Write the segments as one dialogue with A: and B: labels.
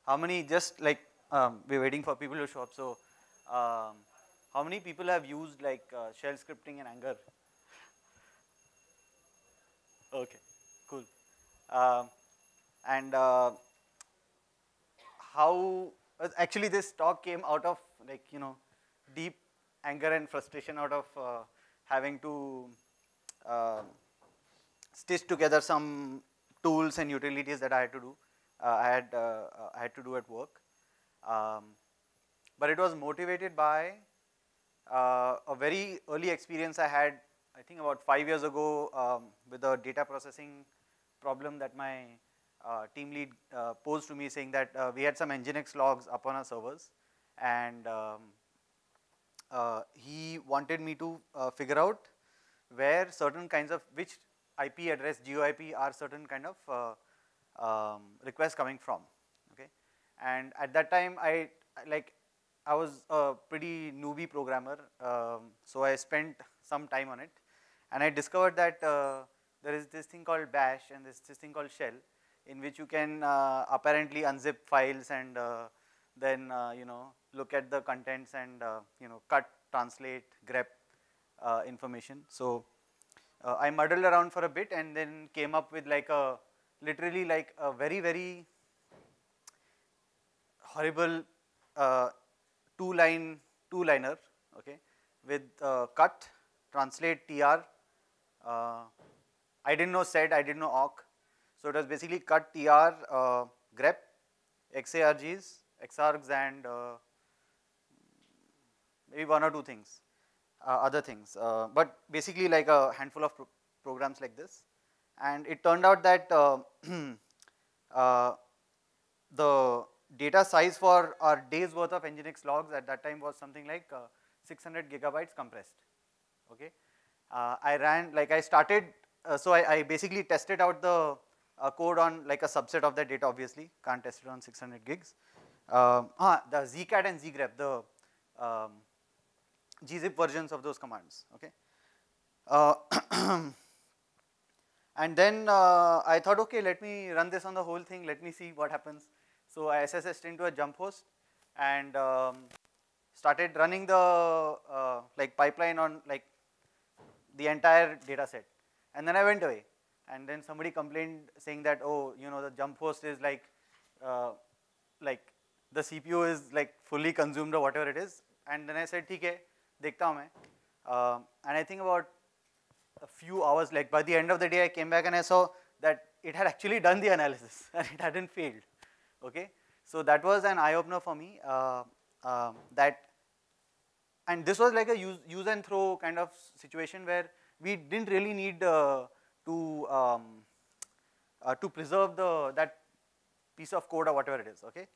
A: How many, just like we're waiting for people to show up. So how many people have used like shell scripting in Anger? Okay, cool. Um, and how actually this talk came out of like deep anger and frustration out of having to uh, stitch together some tools and utilities that I had to do. I had to do at work, um, but it was motivated by a very early experience I had. I think about 5 years ago with a data processing problem that my team lead posed to me, saying that we had some Nginx logs up on our servers, and he wanted me to figure out where certain kinds of which IP address GeoIP are certain kind of requests coming from. Okay, and at that time I was a pretty newbie programmer, so I spent some time on it, and I discovered that there is this thing called bash and this thing called shell, in which you can apparently unzip files and then look at the contents and cut, translate, grep information. So I muddled around for a bit and then came up with like a literally like a very horrible two-liner, okay, with cut, translate, tr. I didn't know sed, I didn't know awk, so it was basically cut, tr, grep, xargs, xargs, and maybe one or two things, other things, but basically like a handful of programs like this. And it turned out that the data size for our day's worth of Nginx logs at that time was something like 600 gigabytes compressed. Okay, I started, so I basically tested out the code on like a subset of that data. Obviously, can't test it on 600 gigs. The zcat and zgrep, the gzip versions of those commands. Okay, and then I thought, okay, let me run this on the whole thing. Let me see what happens. So I SSH'd into a jump host and started running the like pipeline on like the entire data set. And then I went away. And then somebody complained saying that, oh, the jump host is like the CPU is like fully consumed or whatever it is. And then I said, ठीक है, देखता हूँ मैं. And I think about a few hours, like by the end of the day, I came back and I saw that it had actually done the analysis and it hadn't failed. Okay, so that was an eye opener for me. And this was like a use and throw kind of situation where we didn't really need to preserve that piece of code or whatever it is. Okay,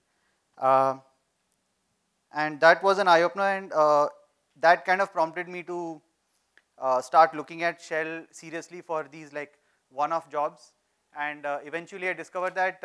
A: and that was an eye opener, and that kind of prompted me to start looking at shell seriously for these like one-off jobs. And eventually I discovered that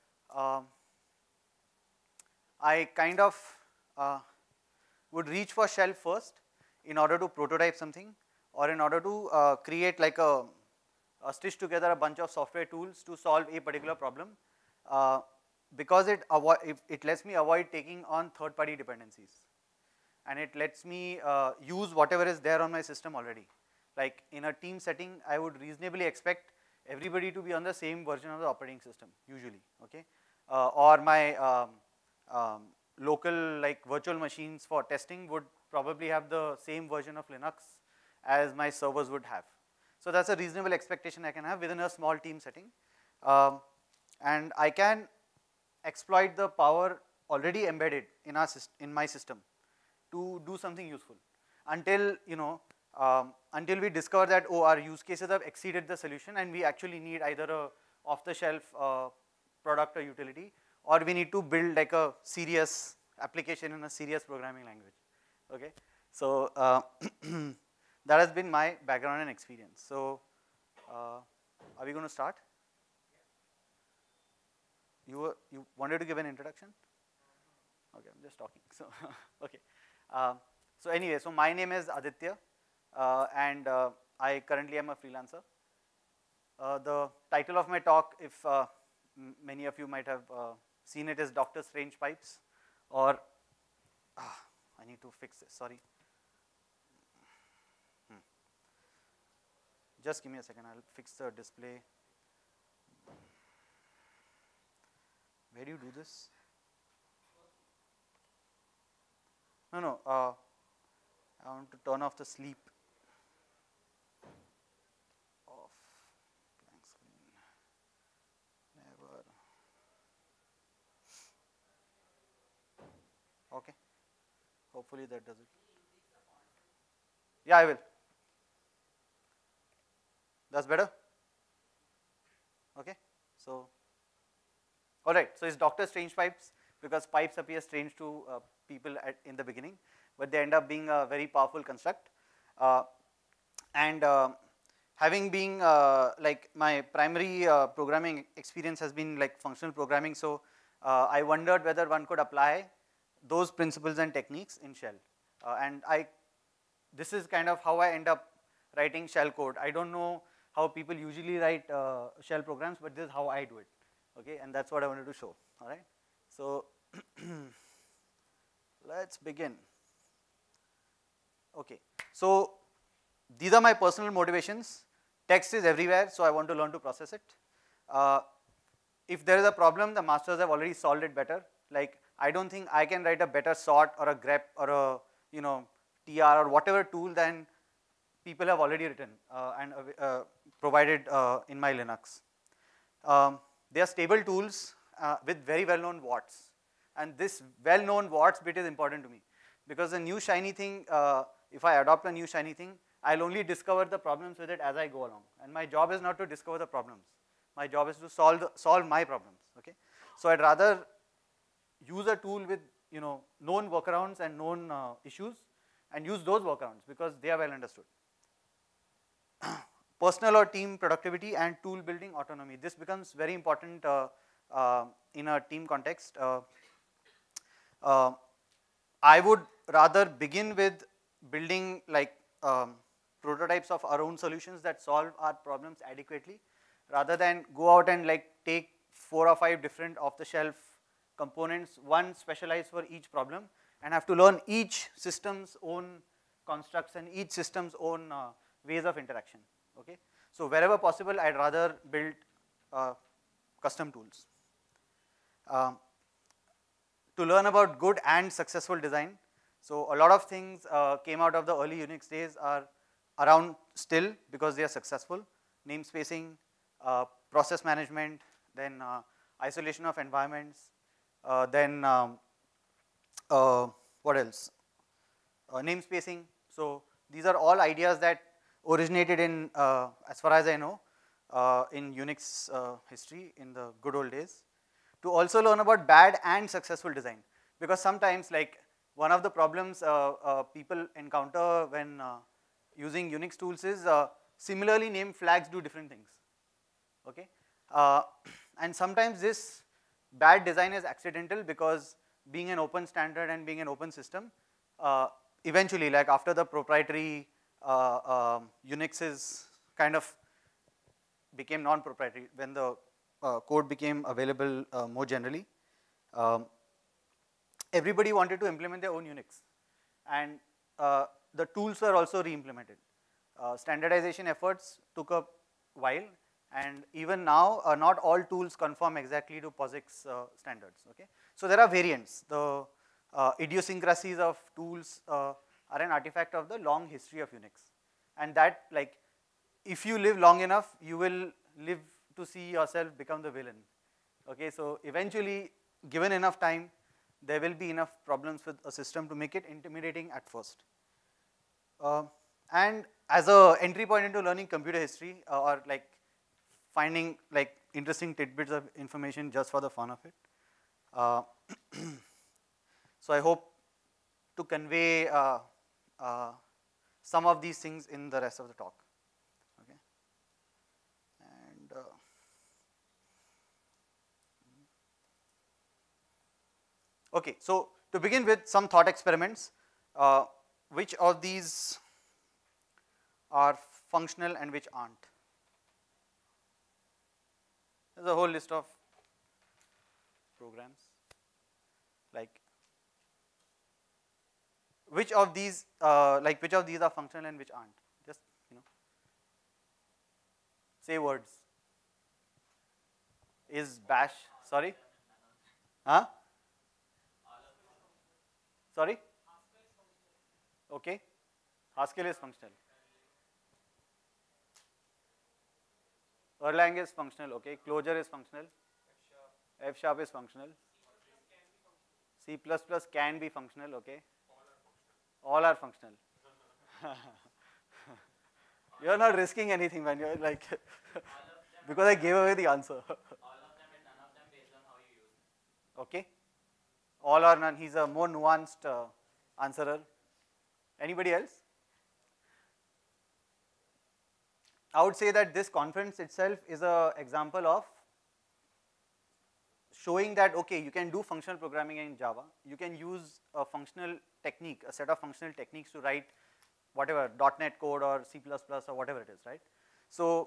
A: I kind of would reach for shell first in order to prototype something, or in order to create like a stitch together a bunch of software tools to solve a particular problem, because it lets me avoid taking on third-party dependencies, and it lets me use whatever is there on my system already. Like in a team setting, I would reasonably expect everybody to be on the same version of the operating system usually. Okay, or my local like virtual machines for testing would probably have the same version of Linux as my servers would have. So that's a reasonable expectation I can have within a small team setting, and I can exploit the power already embedded in my system to do something useful until until we discover that, oh, our use cases have exceeded the solution and we actually need either a off-the-shelf product or utility, or we need to build like a serious application in a serious programming language. Okay, so that has been my background and experience. So are we going to start? You wanted to give an introduction? Okay, I'm just talking. So okay. So anyway, so my name is Aditya, and I currently am a freelancer. The title of my talk, if many of you might have seen it as Dr. Strangepipes, or I need to fix this, sorry. Just give me a second, I'll fix the display. Where do you do this? No, I want to turn off the sleep. Off, blank screen, never. Okay, hopefully that does it. Yeah, I will. That's better? Okay, so, alright, so it's Dr. Strangepipes because pipes appear strange to people in the beginning, but they end up being a very powerful construct. And having been like my primary programming experience has been like functional programming, so I wondered whether one could apply those principles and techniques in shell. And this is kind of how I end up writing shell code. I don't know how people usually write shell programs, but this is how I do it, okay, and that's what I wanted to show, all right. So, let's begin. Okay, so these are my personal motivations. Text is everywhere, so I want to learn to process it. If there is a problem, the masters have already solved it better. Like, I don't think I can write a better sort or a grep or a, you know, TR or whatever tool than people have already written and provided in my Linux. They are stable tools with very well-known warts, and this well-known warts bit is important to me because a new shiny thing, if I adopt a new shiny thing, I'll only discover the problems with it as I go along, and my job is not to discover the problems. My job is to solve my problems. Okay, so I'd rather use a tool with, you know, known workarounds and known issues, and use those workarounds because they are well understood. Personal or team productivity and tool building autonomy. This becomes very important in a team context. I would rather begin with building like prototypes of our own solutions that solve our problems adequately, rather than go out and like take 4 or 5 different off-the-shelf components, one specialized for each problem, and have to learn each system's own constructs and each system's own ways of interaction. Okay, so wherever possible, I'd rather build custom tools. To learn about good and successful design, so a lot of things came out of the early Unix days are around still because they are successful. Namespacing, process management, then isolation of environments, then what else? Namespacing. So these are all ideas that originated in, as far as I know, in Unix history in the good old days. To also learn about bad and successful design, because sometimes like one of the problems people encounter when using Unix tools is similarly named flags do different things. Okay, and sometimes this bad design is accidental because being an open standard and being an open system, eventually like after the proprietary Unix is kind of became non-proprietary, when the code became available more generally, everybody wanted to implement their own Unix, and the tools were also re-implemented. Standardization efforts took a while, and even now not all tools conform exactly to POSIX standards. Okay, so there are variants. The idiosyncrasies of tools are an artifact of the long history of Unix, and that, like, if you live long enough, you will live to see yourself become the villain. Okay, so eventually, given enough time, there will be enough problems with a system to make it intimidating at first. And as a entry point into learning computer history, or like finding like interesting tidbits of information just for the fun of it. So I hope to convey some of these things in the rest of the talk. Okay, and okay, so to begin with, some thought experiments. Which of these are functional and which aren't? There's a whole list of programs, like which of these are functional and which aren't? Just say words. Is bash, sorry? Huh? Sorry? Okay. Haskell is functional. Erlang is functional, okay. Clojure is functional. F sharp is functional. C++ can be functional, okay. All are functional. You're not risking anything, man. You're like, because I gave away the answer.
B: All of them and none of them based on how you use them.
A: Okay. All or none. He's a more nuanced answerer. Anybody else? I would say that this conference itself is an example of showing that, okay, you can do functional programming in Java. You can use a functional technique, a set of functional techniques to write whatever, .NET code or C++ or whatever it is, right? So,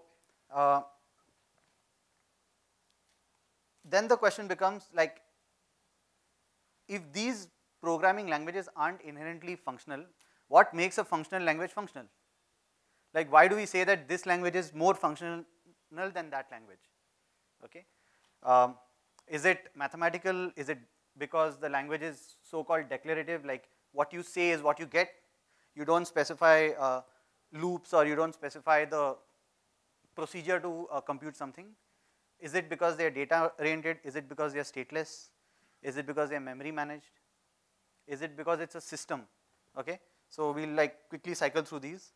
A: then the question becomes like, if these programming languages aren't inherently functional, what makes a functional language functional? Like, why do we say that this language is more functional than that language? Okay. Is it mathematical? Is it because the language is so-called declarative, like what you say is what you get? You don't specify loops, or you don't specify the procedure to compute something? Is it because they are data oriented? Is it because they are stateless? Is it because they are memory managed? Is it because it's a system? Okay. So we'll like quickly cycle through these.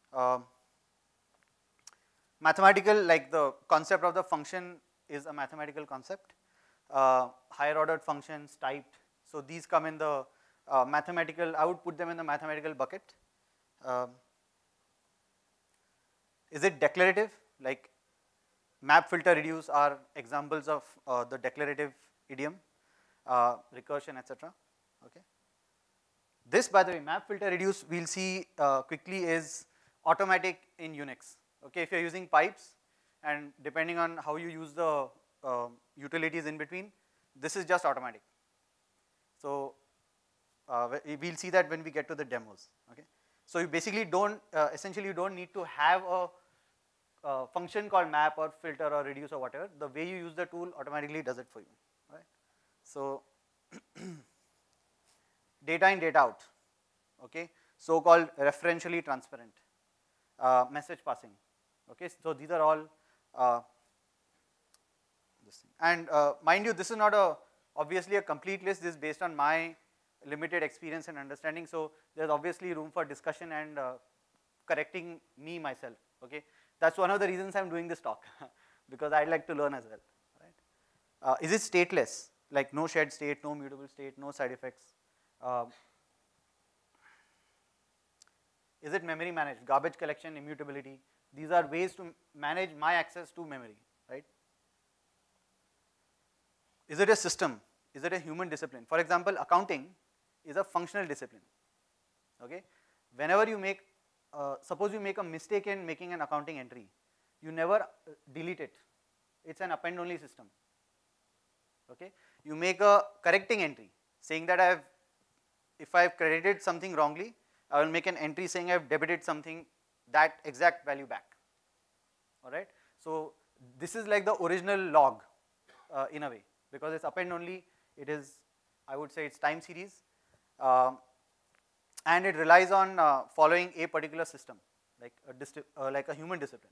A: Mathematical, like the concept of the function is a mathematical concept. Higher ordered functions, typed. So these come in the mathematical, I would put them in the mathematical bucket. Is it declarative? Like map, filter, reduce are examples of the declarative idiom, recursion, etc. Okay. This, by the way, map, filter, reduce, we'll see quickly, is automatic in Unix. Okay, if you're using pipes, and depending on how you use the utilities in between, this is just automatic. So we'll see that when we get to the demos. Okay, so you basically don't, essentially you don't need to have a function called map or filter or reduce or whatever. The way you use the tool automatically does it for you. Right? So data in, data out. Okay, so-called referentially transparent. Message passing. Okay, so these are all this thing. And mind you, this is not obviously a complete list. This is based on my limited experience and understanding. So there's obviously room for discussion and correcting me myself. Okay, that's one of the reasons I'm doing this talk because I'd like to learn as well. Right? Is it stateless? Like no shared state, no mutable state, no side effects. Is it memory managed? Garbage collection, immutability. These are ways to manage my access to memory, right? Is it a system? Is it a human discipline? For example, accounting is a functional discipline. Okay, whenever you make, suppose you make a mistake in making an accounting entry, you never delete it. It's an append-only system. Okay, you make a correcting entry saying that if I've credited something wrongly, I will make an entry saying I've debited something, that exact value back. All right. So this is like the original log in a way, because it's append only. It is, I would say, it's time series, and it relies on following a particular system, like a human discipline.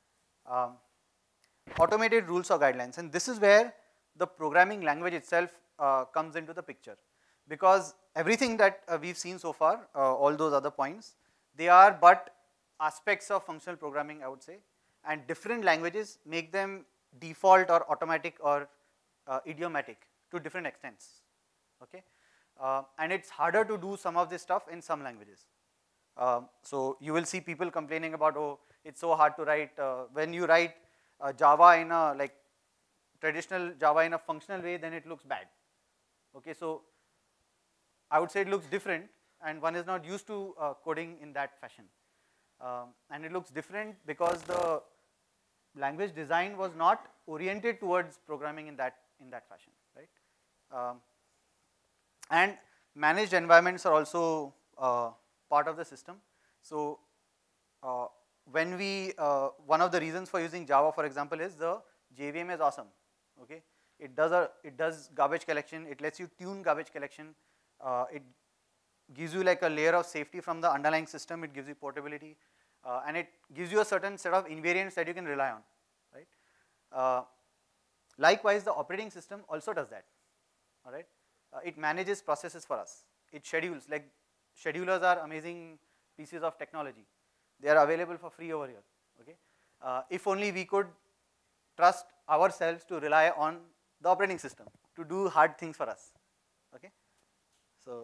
A: Automated rules or guidelines, and this is where the programming language itself comes into the picture, because everything that we've seen so far, all those other points, they are but aspects of functional programming, I would say, and different languages make them default or automatic or idiomatic to different extents. Okay, and it's harder to do some of this stuff in some languages. So you will see people complaining about, oh, it's so hard to write. When you write Java in a like traditional Java in a functional way, then it looks bad. Okay, so I would say it looks different, and one is not used to coding in that fashion. And it looks different because the language design was not oriented towards programming in that fashion, right? Um, and managed environments are also part of the system. So when we, one of the reasons for using Java, for example, is the JVM is awesome. Okay, it does garbage collection. It lets you tune garbage collection. It gives you like a layer of safety from the underlying system. It gives you portability, and it gives you a certain set of invariants that you can rely on, right? Likewise, the operating system also does that. All right, it manages processes for us. It schedules. Like schedulers are amazing pieces of technology. They are available for free over here. Okay, if only we could trust ourselves to rely on the operating system to do hard things for us. Okay, so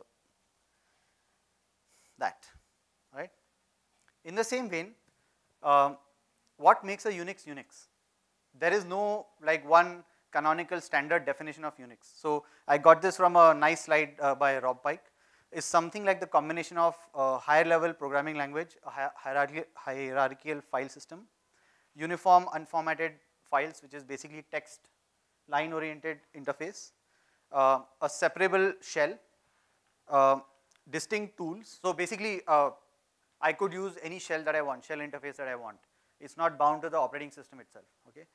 A: that, right? In the same vein, what makes a Unix Unix? There is no like one canonical standard definition of Unix. So I got this from a nice slide by Rob Pike. Is something like the combination of higher level programming language, a hierarchical file system, uniform unformatted files, which is basically text line oriented interface, a separable shell, distinct tools. So basically I could use any shell that I want, shell interface that I want. It's not bound to the operating system itself. Okay,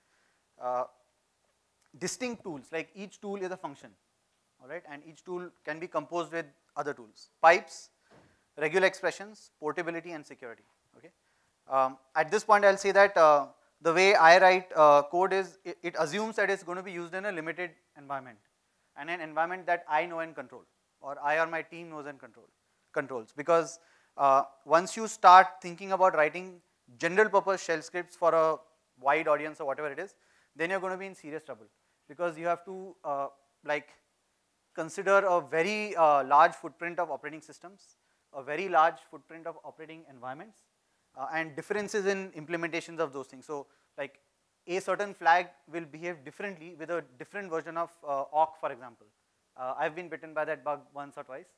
A: distinct tools, like each tool is a function, all right, and each tool can be composed with other tools. Pipes, regular expressions, portability, and security. Okay, at this point I'll say that the way I write code is it assumes that it's going to be used in a limited environment, and an environment that I know and control, or I or my team knows and controls. Because once you start thinking about writing general purpose shell scripts for a wide audience or whatever it is, then you're going to be in serious trouble, because you have to like consider a very large footprint of operating systems, a very large footprint of operating environments, and differences in implementations of those things. So like a certain flag will behave differently with a different version of awk, for example. I've been bitten by that bug once or twice.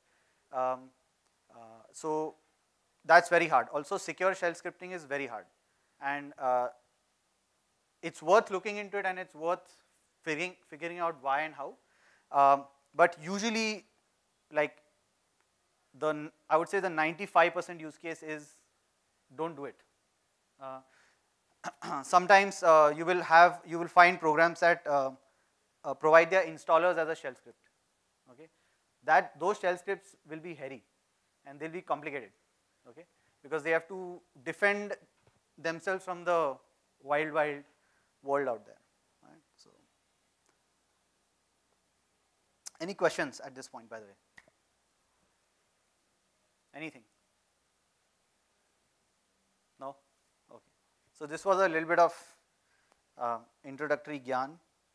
A: So that's very hard. Also, secure shell scripting is very hard, and it's worth looking into it, and it's worth figuring out why and how. But usually, like I would say the 95% use case is don't do it. Sometimes you will find programs that provide their installers as a shell script. Okay, those shell scripts will be hairy and they'll be complicated. Okay, because they have to defend themselves from the wild world out there. Right? So, any questions at this point, by the way? Anything? No? Okay. So this was a little bit of introductory gyan.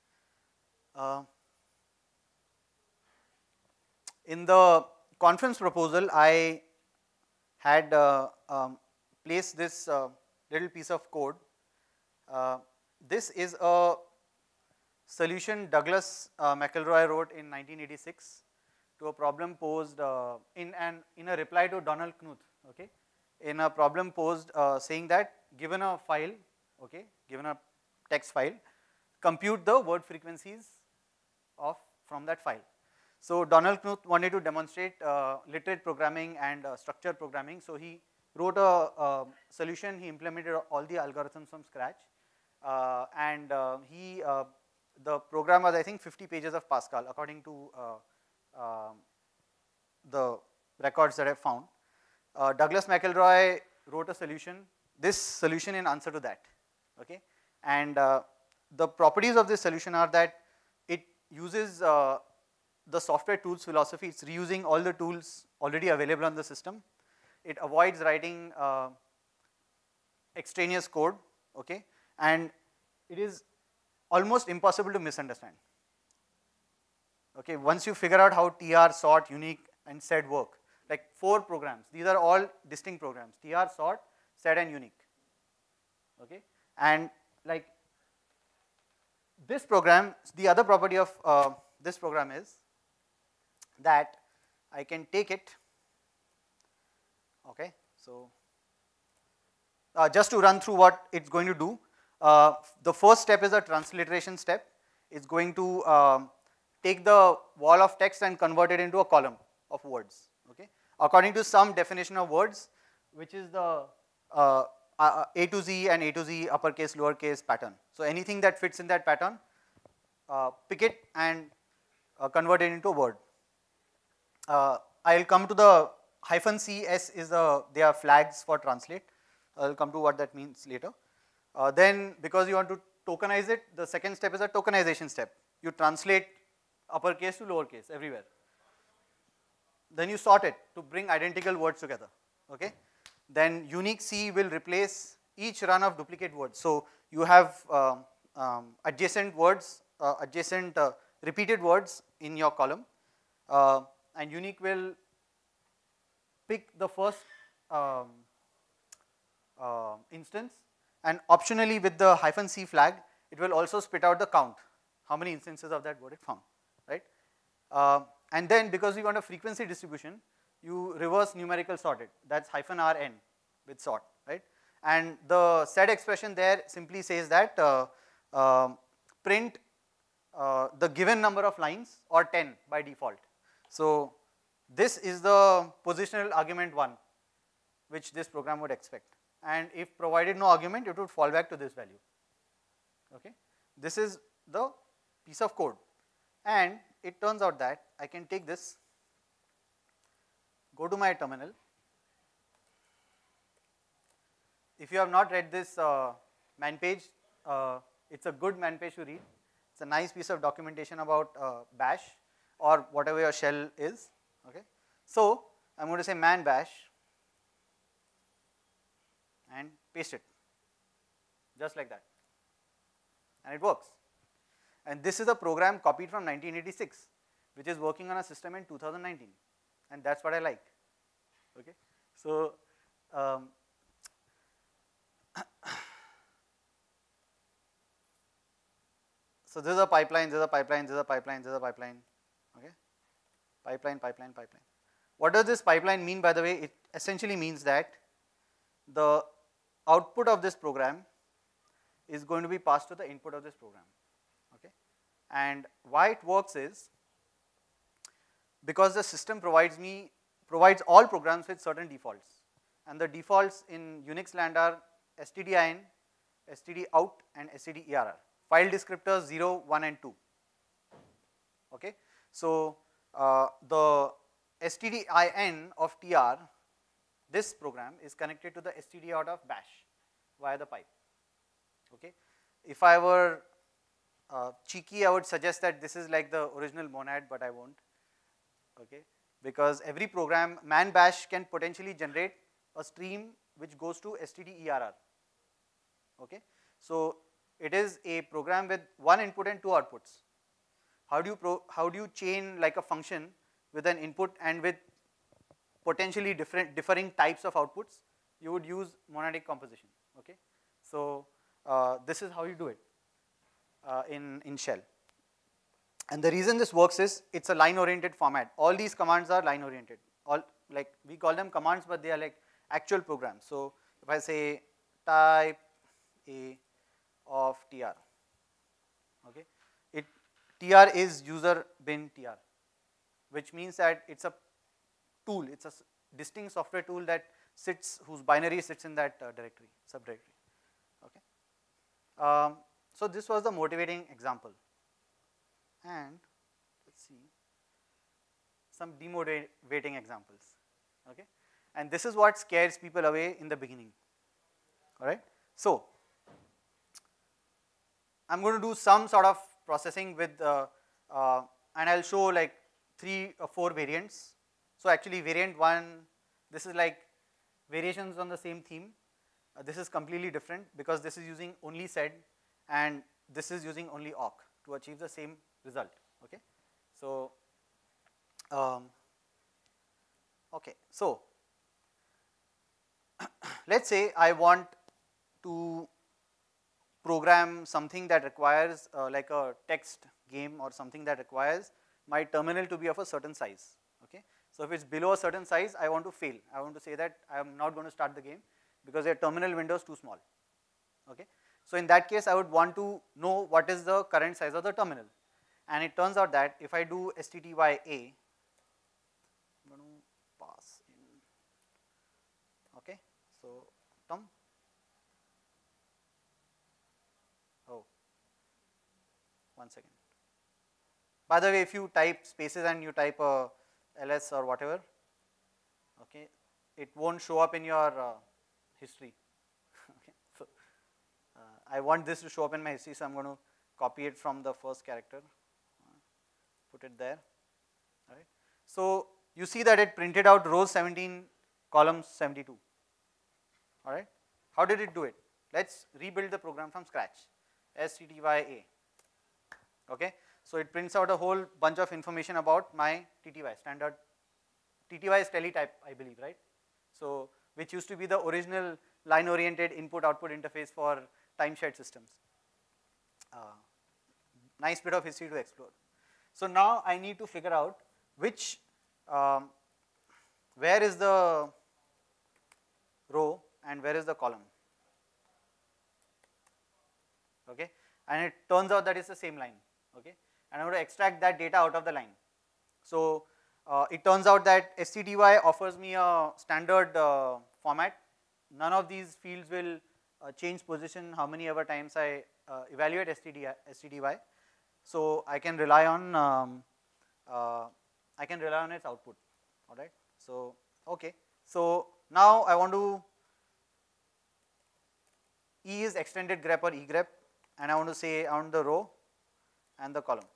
A: In the conference proposal, I had placed this little piece of code. This is a solution Douglas McElroy wrote in 1986 to a problem posed in a reply to Donald Knuth. Okay, in a problem posed saying that given a file, okay, given a text file, compute the word frequencies from that file. So Donald Knuth wanted to demonstrate literate programming and structured programming. So he wrote a solution. He implemented all the algorithms from scratch, and the program was, I think, 50 pages of Pascal according to the records that I found. Douglas McElroy wrote a solution, this solution in answer to that. Okay, and the properties of this solution are that it uses the software tools philosophy. It's reusing all the tools already available on the system. It avoids writing extraneous code, okay, and it is almost impossible to misunderstand. Okay, once you figure out how tr, sort, unique, and sed work, like 4 programs, these are all distinct programs: tr, sort, sed, and unique. Okay, and like this program, the other property of this program is that I can take it. Okay, so just to run through what it's going to do, the first step is a transliteration step. It's going to take the wall of text and convert it into a column of words, okay, according to some definition of words, which is the A to Z and A to Z uppercase, lowercase pattern. So anything that fits in that pattern, pick it and convert it into a word. I'll come to the -CS is they are flags for translate. I'll come to what that means later. Then because you want to tokenize it, the second step is a tokenization step. You translate uppercase to lowercase everywhere. Then you sort it to bring identical words together, okay. Then unique C will replace each run of duplicate words. So you have adjacent words, repeated words in your column, and unique will pick the first instance, and optionally with the -C flag, it will also spit out the count, how many instances of that word it found, right? And then because we want a frequency distribution, you reverse numerical sort it, that's -RN with sort, right? And the set expression there simply says that print the given number of lines or 10 by default. So this is the positional argument 1, which this program would expect. And if provided no argument, it would fall back to this value, okay. This is the piece of code, and it turns out that I can take this, go to my terminal. If you have not read this man page, it's a good man page to read. It's a nice piece of documentation about bash or whatever your shell is, okay. So I'm going to say man bash and paste it, just like that, and it works. And this is a program copied from 1986, which is working on a system in 2019, and that's what I like, okay. So so this is a pipeline, this is a pipeline, this is a pipeline, this is a pipeline, okay, pipeline, pipeline, pipeline. What does this pipeline mean, by the way? It essentially means that the output of this program is going to be passed to the input of this program, okay. And why it works is because the system provides all programs with certain defaults, and the defaults in Unix land are stdin, stdout, and stderr. File descriptors 0, 1, and 2, okay. So the stdin of tr, this program is connected to the stdout of bash via the pipe, okay. If I were cheeky, I would suggest that this is like the original monad, but I won't, okay, because every program, man bash can potentially generate a stream which goes to stderr, okay. So it is a program with one input and two outputs. How do you chain like a function with an input and with potentially differing types of outputs? You would use monadic composition, okay. So this is how you do it in shell. And the reason this works is it's a line oriented format. All these commands are line oriented. All, like, we call them commands, but they are like actual programs. So if I say type A of tr, okay, tr is user bin tr, which means that it's a tool, it's a distinct software tool that sits, whose binary sits in that directory, subdirectory, okay. So this was the motivating example, and let's see some demotivating examples, okay. And this is what scares people away in the beginning, all right. So I'm going to do some sort of processing with, and I'll show like 3 or 4 variants. So actually variant 1, this is like variations on the same theme. This is completely different because this is using only sed and this is using only awk to achieve the same result, okay. So, okay, so let's say I want to program something that requires like a text game or something that requires my terminal to be of a certain size, okay. So if it's below a certain size, I want to fail. I want to say that I am not going to start the game because your terminal window is too small, okay. So in that case, I would want to know what is the current size of the terminal. and it turns out that if I do stdya, I'm going to pass in, okay, so Tom, oh, 1 second. By the way, if you type spaces and you type ls or whatever, okay, it won't show up in your history. Okay, so I want this to show up in my history, so I'm going to copy it from the first character, put it there. All right. So you see that it printed out rows 17, columns 72. All right. How did it do it? Let's rebuild the program from scratch. stdya. Okay. So it prints out a whole bunch of information about my TTY, standard. TTY is teletype, I believe, right? So which used to be the original line-oriented input-output interface for time-shared systems. Nice bit of history to explore. So now I need to figure out which, where is the row and where is the column. Okay, and it turns out that it's the same line. Okay, and I'm going to extract that data out of the line. So it turns out that stdy offers me a standard format. None of these fields will change position how many ever times I evaluate stdy. So I can rely on its output. All right. So okay. So now I want to, E is extended grep or egrep, and I want to say I want the row and the column.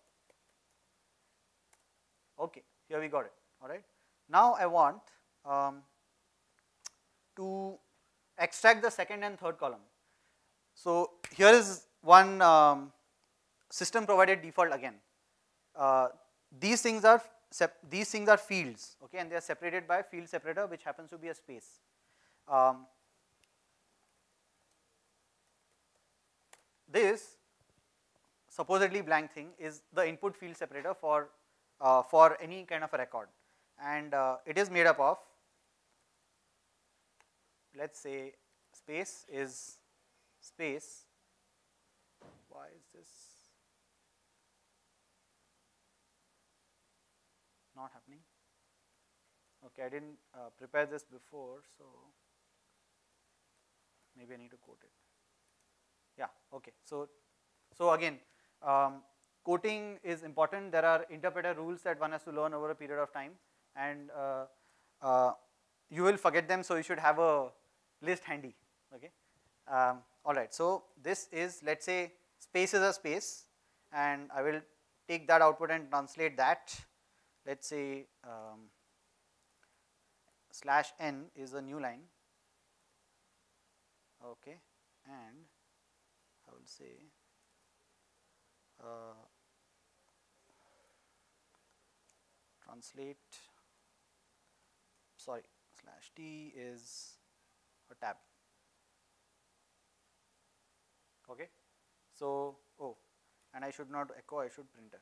A: Okay, here we got it. All right. Now I want to extract the second and third column. So here is one system provided default again. These things are fields, okay, and they are separated by field separator, which happens to be a space. This supposedly blank thing is the input field separator for any kind of a record, and it is made up of, let's say, space is space. Why is this not happening? Okay, I didn't prepare this before, so maybe I need to quote it. Yeah, okay. So again, quoting is important. There are interpreter rules that one has to learn over a period of time, and you will forget them, so you should have a list handy. Okay. All right. So this is, let's say, space is a space, and I will take that output and translate that. Let's say /n is a new line. Okay, and I will say translate, sorry, /t is a tab. Okay, so, oh, and I should not echo, I should printf.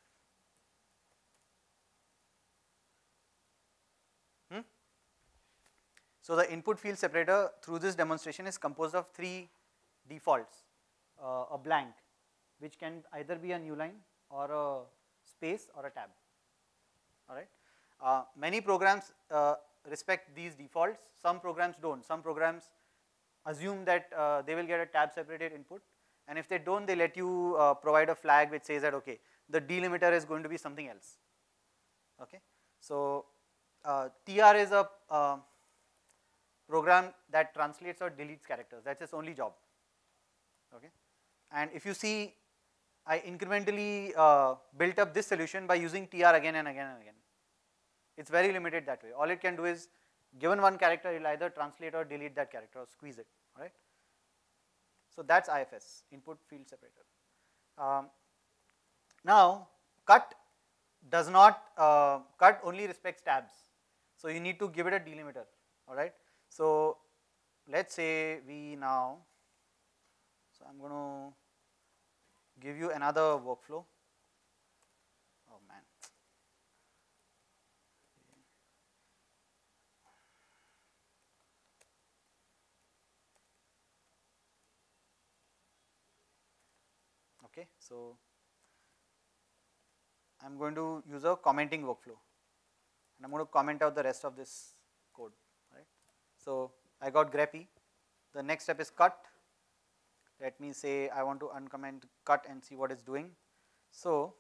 A: So the input field separator through this demonstration is composed of 3 defaults, a blank, which can either be a new line or a space or a tab. All right. Many programs respect these defaults. Some programs don't. Some programs assume that they will get a tab separated input, and if they don't, they let you provide a flag which says that, okay, the delimiter is going to be something else. Okay. So tr is a program that translates or deletes characters. That's its only job. Okay. And if you see, I incrementally built up this solution by using tr again and again and again. It's very limited that way. All it can do is, given one character, it will either translate or delete that character or squeeze it. All right. So that's IFS, input field separator. Now cut does not, cut only respects tabs. So you need to give it a delimiter. All right. So let's say we now, so I'm going to give you another workflow. Oh man. Okay, so I'm going to use a commenting workflow, and I'm going to comment out the rest of this code, right? So I got grep. The next step is cut. Let me say I want to uncomment cut and see what it's doing. So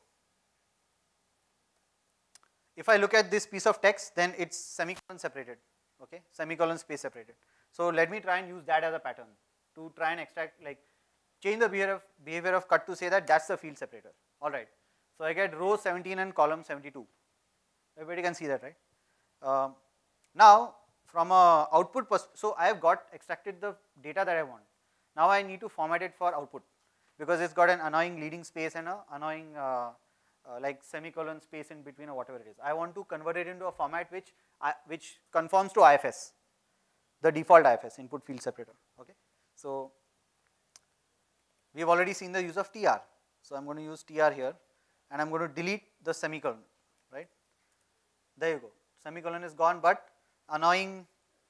A: if I look at this piece of text, then it's semicolon separated, okay, semicolon space separated. So let me try and use that as a pattern to try and extract, like, change the behavior of cut to say that that's the field separator. All right. So I get row 17 and column 72. Everybody can see that, right? Now from a output so I have got extracted the data that I want. Now I need to format it for output because it's got an annoying leading space and a annoying like semicolon space in between or whatever it is. I want to convert it into a format which conforms to IFS, the default IFS, input field separator. Okay. So we have already seen the use of TR. So I'm going to use TR here, and I'm going to delete the semicolon, right? There you go. Semicolon is gone, but annoying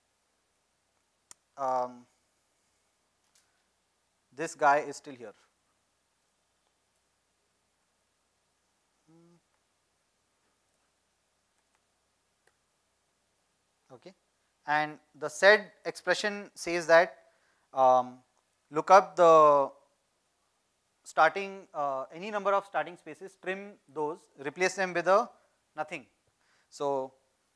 A: this guy is still here. Okay, and the said expression says that look up the starting any number of starting spaces, trim those, replace them with a nothing. So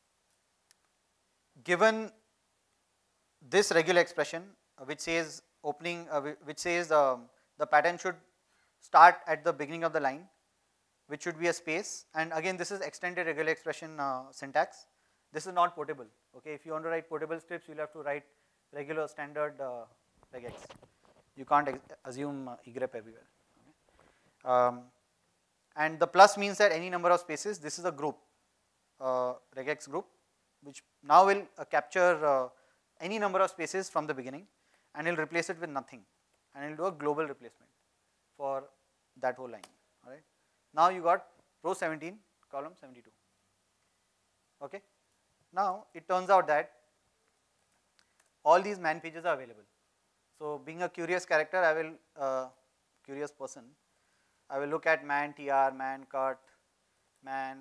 A: given this regular expression which says opening, which says the pattern should start at the beginning of the line, which should be a space, and again this is extended regular expression syntax. This is not portable. Okay, if you want to write portable scripts, you'll have to write regular standard regex. You can't assume egrep everywhere. Okay. And the plus means that any number of spaces. This is a group, regex group, which now will capture any number of spaces from the beginning, and it'll replace it with nothing, and it'll do a global replacement for that whole line. All right. Now you got row 17, column 72. Okay. Now it turns out that all these man pages are available. So being a curious character, I will curious person, I will look at man tr, man cut, man,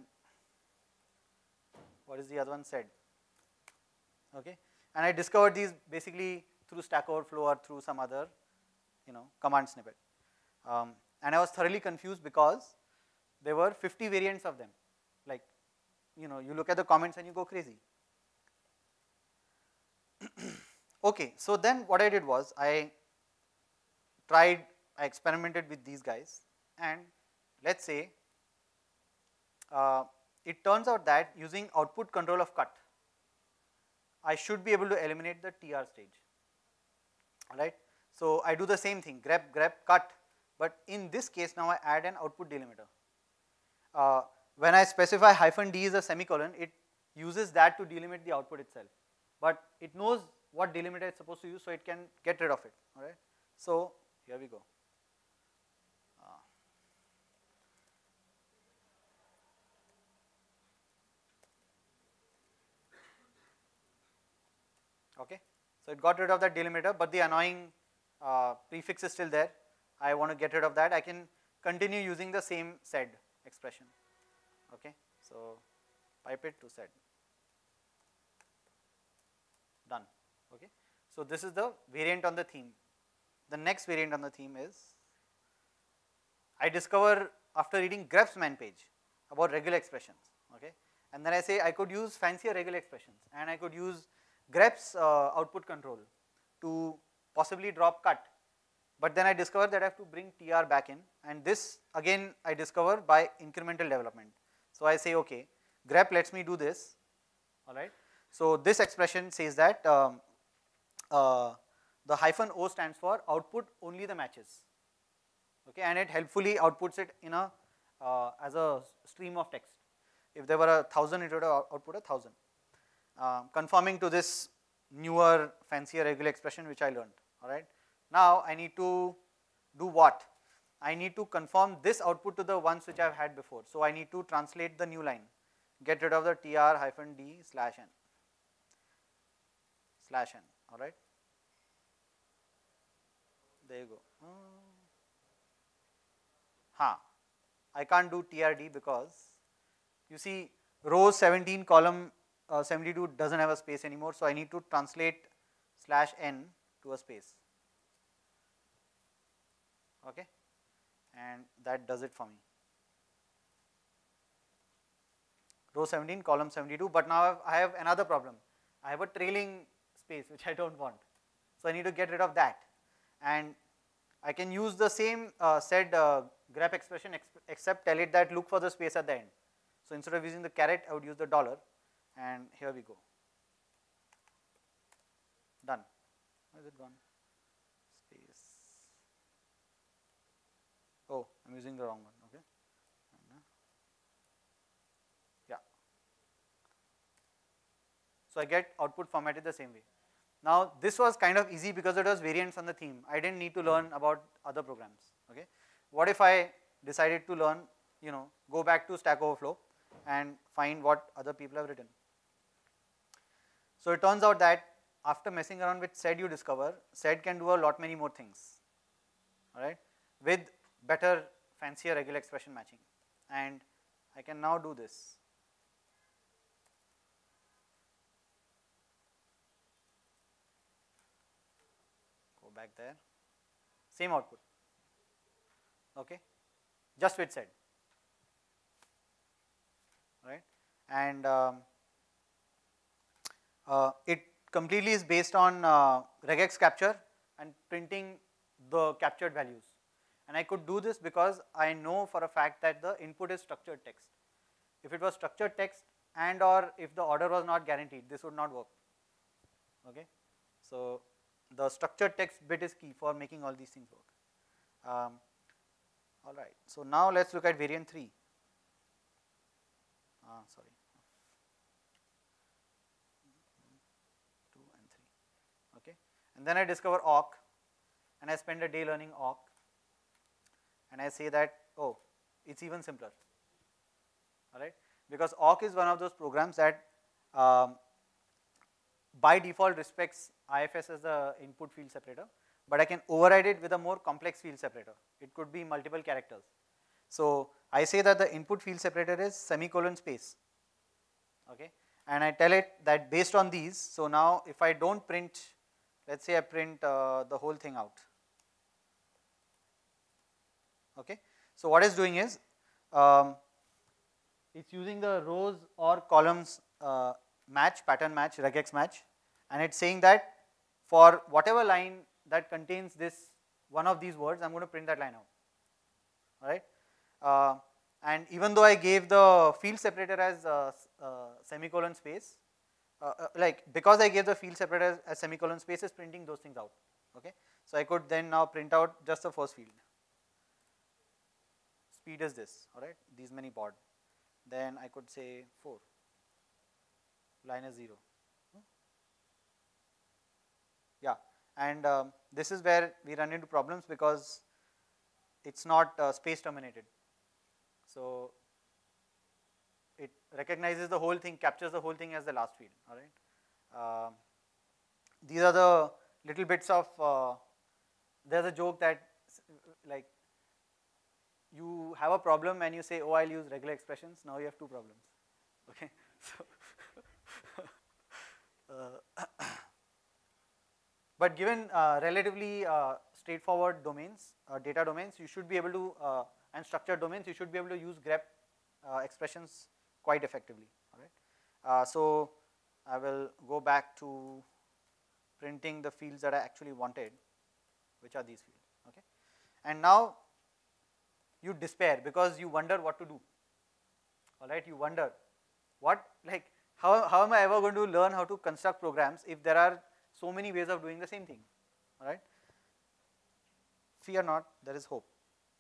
A: what is the other one, said. Okay, and I discovered these basically through Stack Overflow or through some other, command snippet, and I was thoroughly confused because there were 50 variants of them. Like, you look at the comments and you go crazy. Okay, so then what I did was I experimented with these guys, and let's say it turns out that using output control of cut, I should be able to eliminate the TR stage. Alright, so I do the same thing, grep, cut, but in this case now I add an output delimiter. When I specify -d is a semicolon, it uses that to delimit the output itself, but it knows what delimiter it's supposed to use, so it can get rid of it. All right. So here we go. Okay. So it got rid of that delimiter, but the annoying prefix is still there. I want to get rid of that. I can continue using the same sed expression. Okay. So pipe it to sed. Done. Okay. So this is the variant on the theme. The next variant on the theme is, I discover after reading grep's man page about regular expressions. Okay. And then I say I could use fancier regular expressions, and I could use grep's output control to possibly drop cut. But then I discovered that I have to bring TR back in, and this again I discover by incremental development. So I say, okay, grep lets me do this. All right. So this expression says that the -o stands for output only the matches. Okay, and it helpfully outputs it in a as a stream of text. If there were 1,000, it would output 1,000, conforming to this newer, fancier regular expression which I learned. All right. Now I need to do what? I need to conform this output to the ones which I have had before. So I need to translate the new line, get rid of the tr-d/n. All right. There you go. I can't do TRD because you see row 17 column 72 doesn't have a space anymore, so I need to translate /n to a space. Okay, and that does it for me. Row 17, column 72, but now I have another problem. I have a trailing space which I don't want. So I need to get rid of that. And I can use the same said grep expression except tell it that look for the space at the end. So instead of using the caret, I would use the dollar, and here we go. Done. Where is it gone? Space. Oh, I'm using the wrong one. Okay. Yeah. So I get output formatted the same way. Now this was kind of easy because it was variants on the theme. I didn't need to learn about other programs. Okay. What if I decided to learn, go back to Stack Overflow and find what other people have written? So it turns out that after messing around with sed, you discover sed can do a lot many more things, all right, with better, fancier regular expression matching. And I can now do this. Go back there, same output, okay, just with sed, right, and it completely is based on regex capture and printing the captured values. And I could do this because I know for a fact that the input is structured text. If it was structured text and or if the order was not guaranteed, this would not work. Okay, so the structured text bit is key for making all these things work. All right, so now let's look at variant 3. Sorry. 2 and 3. Okay, and then I discover awk, and I spend a day learning awk, and I say that, oh, it's even simpler. All right, because awk is one of those programs that by default respects IFS as the input field separator, but I can override it with a more complex field separator. It could be multiple characters. So I say that the input field separator is semicolon space. Okay, and I tell it that based on these, so now if I don't print, let's say I print the whole thing out. Okay, so what it's doing is it's using the rows or columns match, pattern match, regex match, and it's saying that for whatever line that contains this one of these words, I'm going to print that line out. All right, and even though I gave the field separator as semicolon space, because I gave the field separator as semicolon space, is printing those things out. Okay, so I could then now print out just the first field. Speed is this, all right, these many baud. Then I could say 4, line is 0. Yeah, and this is where we run into problems because it's not space terminated. So it recognizes the whole thing, captures the whole thing as the last field, all right. These are the little bits of, there's a joke that like you have a problem and you say, oh, I'll use regular expressions, now you have 2 problems, okay. So but given relatively straightforward domains, data domains, you should be able to, and structured domains, you should be able to use grep expressions quite effectively, all right. So I will go back to printing the fields that I actually wanted, which are these fields, okay. And now you despair because you wonder what to do, all right. You wonder what, like, how am I ever going to learn how to construct programs if there are so many ways of doing the same thing, all right. Fear not, there is hope.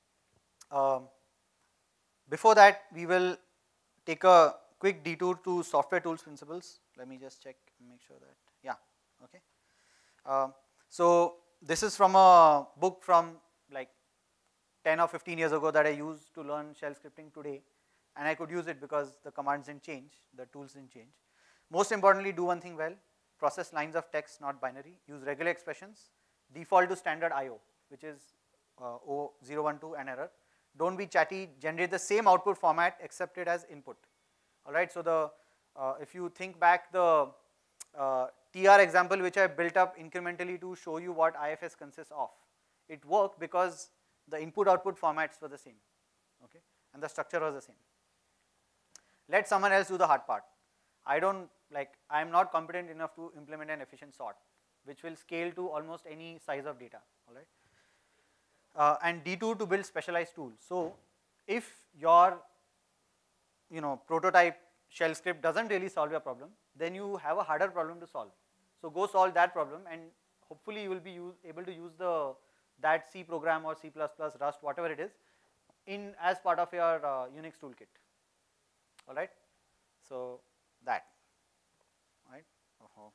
A: Before that, we will take a quick detour to software tools principles. Let me just check and make sure that, yeah, okay. So this is from a book from like 10 or 15 years ago that I used to learn shell scripting today, and I could use it because the commands didn't change, the tools didn't change. Most importantly, do one thing well, process lines of text, not binary, use regular expressions, default to standard IO, which is O012 and error. don't be chatty, generate the same output format, accept it as input. All right, so if you think back the TR example which I built up incrementally to show you what IFS consists of, it worked because the input output formats were the same, okay, and the structure was the same. Let someone else do the hard part. I am not competent enough to implement an efficient sort, which will scale to almost any size of data, all right. And D2 to build specialized tools. So if your prototype shell script doesn't really solve your problem, then you have a harder problem to solve. So go solve that problem, and hopefully you will be able to use that C program or C++, Rust, whatever it is, as part of your Unix toolkit. All right. So that, right? What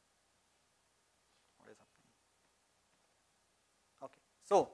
A: is happening? Okay. So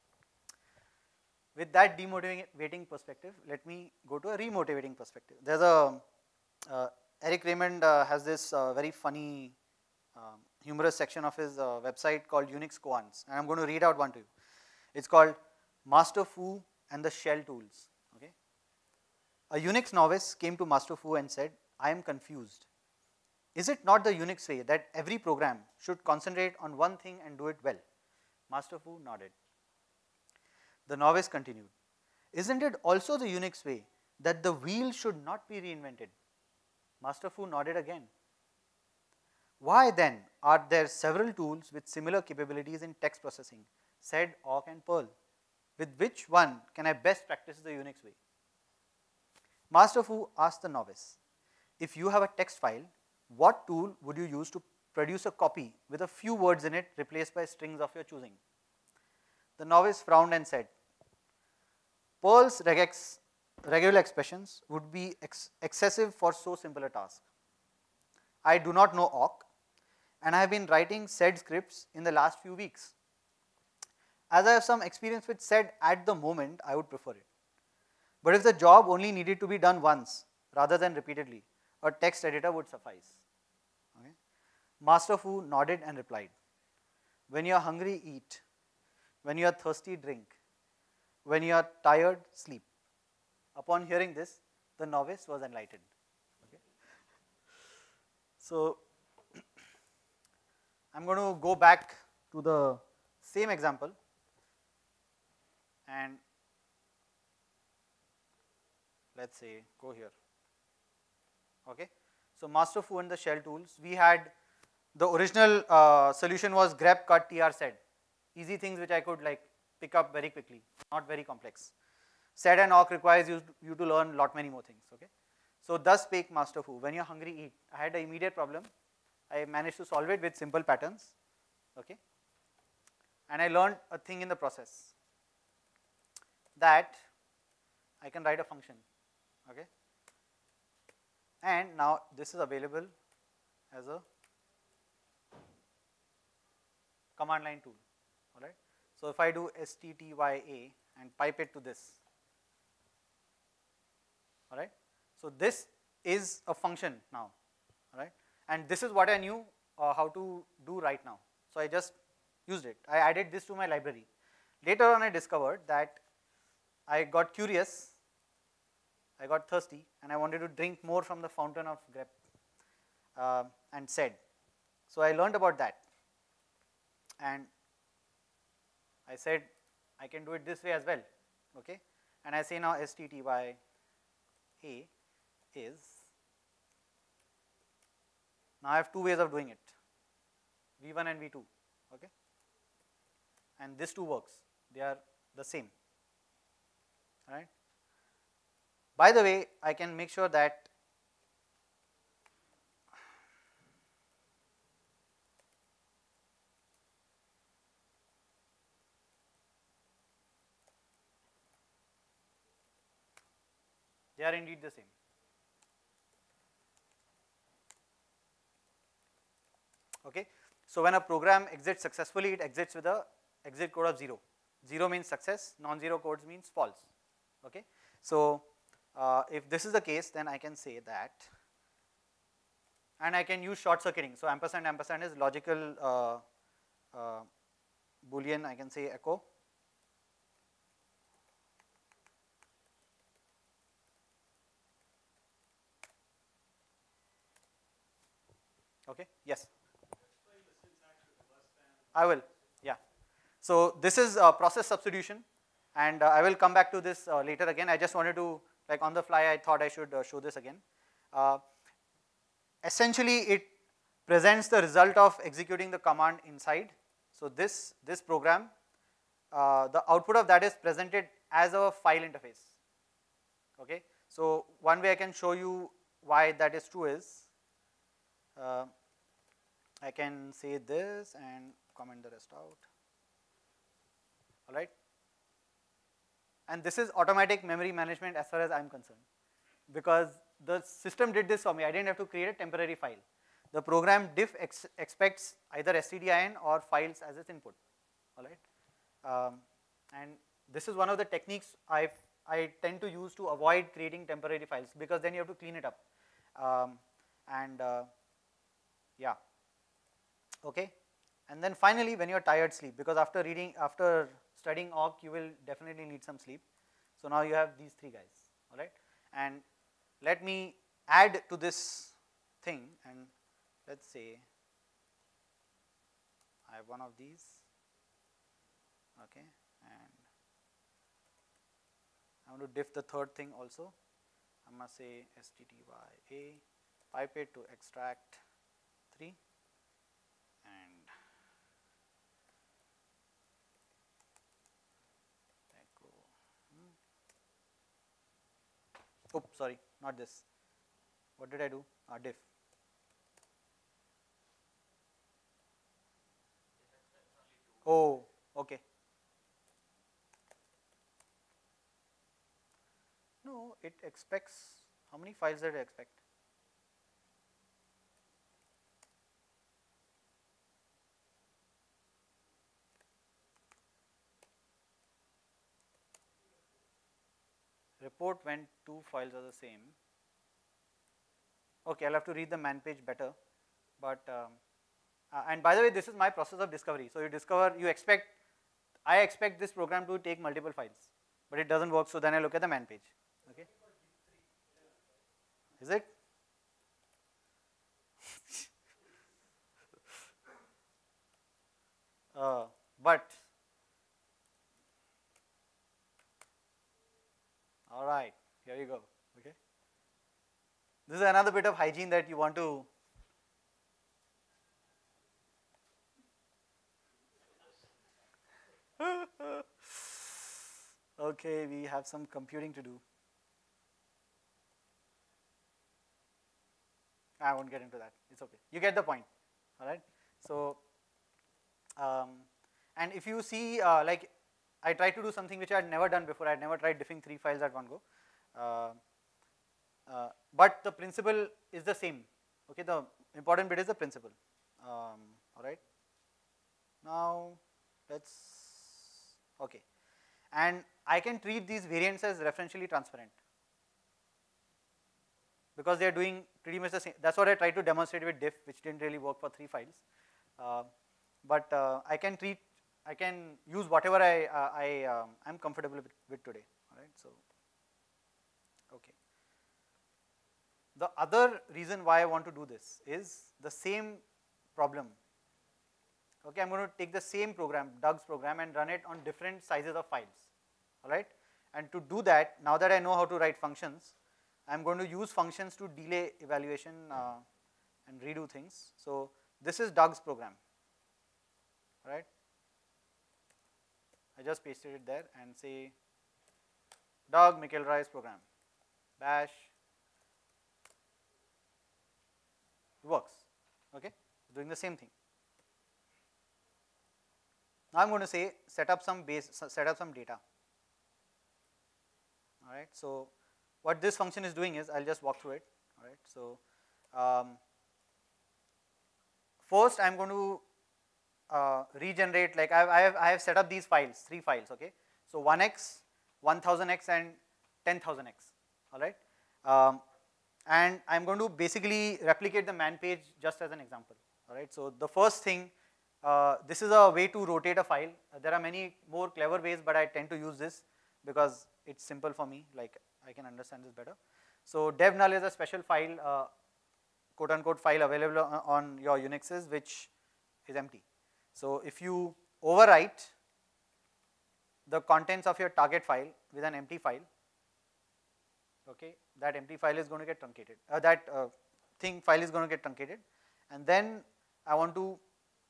A: with that demotivating perspective, let me go to a remotivating perspective. There's Eric Raymond has this very funny, humorous section of his website called Unix Koans, and I'm going to read out one to you. It's called Master Fu and the Shell Tools. Okay. A Unix novice came to Master Fu and said, I am confused. Is it not the Unix way that every program should concentrate on one thing and do it well? Master Fu nodded. The novice continued, isn't it also the Unix way that the wheel should not be reinvented? Master Fu nodded again. Why then are there several tools with similar capabilities in text processing, sed, awk and Perl? With which one can I best practice the Unix way? Master Fu asked the novice, if you have a text file, what tool would you use to produce a copy with a few words in it replaced by strings of your choosing? The novice frowned and said, Perl's regular expressions would be excessive for so simple a task. I do not know awk, and I have been writing sed scripts in the last few weeks. As I have some experience with sed at the moment, I would prefer it. But if the job only needed to be done once rather than repeatedly, a text editor would suffice. Okay. Master Fu nodded and replied, when you are hungry, eat. When you are thirsty, drink. When you are tired, sleep. Upon hearing this, the novice was enlightened. Okay. So I'm going to go back to the same example and let's say go here. Okay. So Master Fu and the shell tools, we had the original solution was grep, cut, tr, sed. Easy things which I could pick up very quickly, not very complex. Sed and awk requires you to learn many more things. Okay. So thus spake Master Fu, when you're hungry, eat. I had an immediate problem. I managed to solve it with simple patterns. Okay. And I learned a thing in the process, that I can write a function. Okay. And now this is available as a command line tool. All right. So if I do sttya and pipe it to this, all right. So this is a function now, all right. And this is what I knew how to do right now. So I just used it. I added this to my library. Later on, I discovered that I got curious, I got thirsty, and I wanted to drink more from the fountain of grep and sed. So I learned about that, and I said I can do it this way as well. Okay, and I say now sttya is, now I have two ways of doing it, v1 and v2. Okay, and this two works, they are the same. All right. By the way, I can make sure that they are indeed the same. Okay. So when a program exits successfully, it exits with a exit code of 0. 0 means success, non-zero codes means false. Okay. So if this is the case, then I can say that, and I can use short circuiting. So ampersand is logical Boolean, I can say echo Okay, yes. I will, yeah. So this is process substitution, and I will come back to this later again. I just wanted to, like on the fly, I thought I should show this again. Uh, Essentially, it presents the result of executing the command inside. So this program, the output of that is presented as a file interface. Okay. So one way I can show you why that is true is, I can say this and comment the rest out. All right. And this is automatic memory management as far as I am concerned, because the system did this for me. I didn't have to create a temporary file. The program diff expects either stdin or files as its input. All right. And this is one of the techniques I tend to use to avoid creating temporary files, because then you have to clean it up. Yeah. Okay. And then finally, when you're tired, sleep, because after studying awk, you will definitely need some sleep. So now you have these three guys. All right. And let me add to this thing, and let's say I have one of these. Okay. And I want to diff the third thing also. I must say stdya pipette to extract 3 and echo. Oops, sorry, not this. What did I do? Diff. Oh, okay. No, it expects, how many files did it expect? Report when 2 files are the same. Okay, I'll have to read the man page better, but and by the way, this is my process of discovery. So you discover, I expect this program to take multiple files, but it doesn't work. So then I look at the man page. Okay, is it? But all right, here you go. Okay, this is another bit of hygiene that you want to. Okay, we have some computing to do. I won't get into that. It's okay. You get the point. All right. So, and if you see, like, I tried to do something which I had never done before. I had never tried diffing 3 files at one go. But the principle is the same. Okay. The important bit is the principle. All right. Now, let's. Okay. And I can treat these variants as referentially transparent, because they are doing pretty much the same. That's what I tried to demonstrate with diff, which didn't really work for 3 files. But I can use whatever I'm comfortable with today. All right. So, okay. The other reason why I want to do this is the same problem. Okay, I'm going to take the same program, Doug's program, and run it on different sizes of files. All right. And to do that, now that I know how to write functions, I'm going to use functions to delay evaluation and redo things. So this is Doug's program. All right. I just pasted it there and say Doug McElroy's program, bash. It works. Okay, it's doing the same thing. Now I'm going to say set up some data. All right. So what this function is doing is, I'll just walk through it. All right. So first I'm going to regenerate, like I have set up these files, 3 files. Okay. So 1x, 1000x, and 10,000x. All right. And I'm going to basically replicate the man page just as an example. All right. So the first thing. This is a way to rotate a file. There are many more clever ways, but I tend to use this because it's simple for me, like I can understand this better. So dev null is a special file quote unquote file available on your Unixes which is empty. So if you overwrite the contents of your target file with an empty file, okay, that empty file is going to get truncated, file is going to get truncated, and then I want to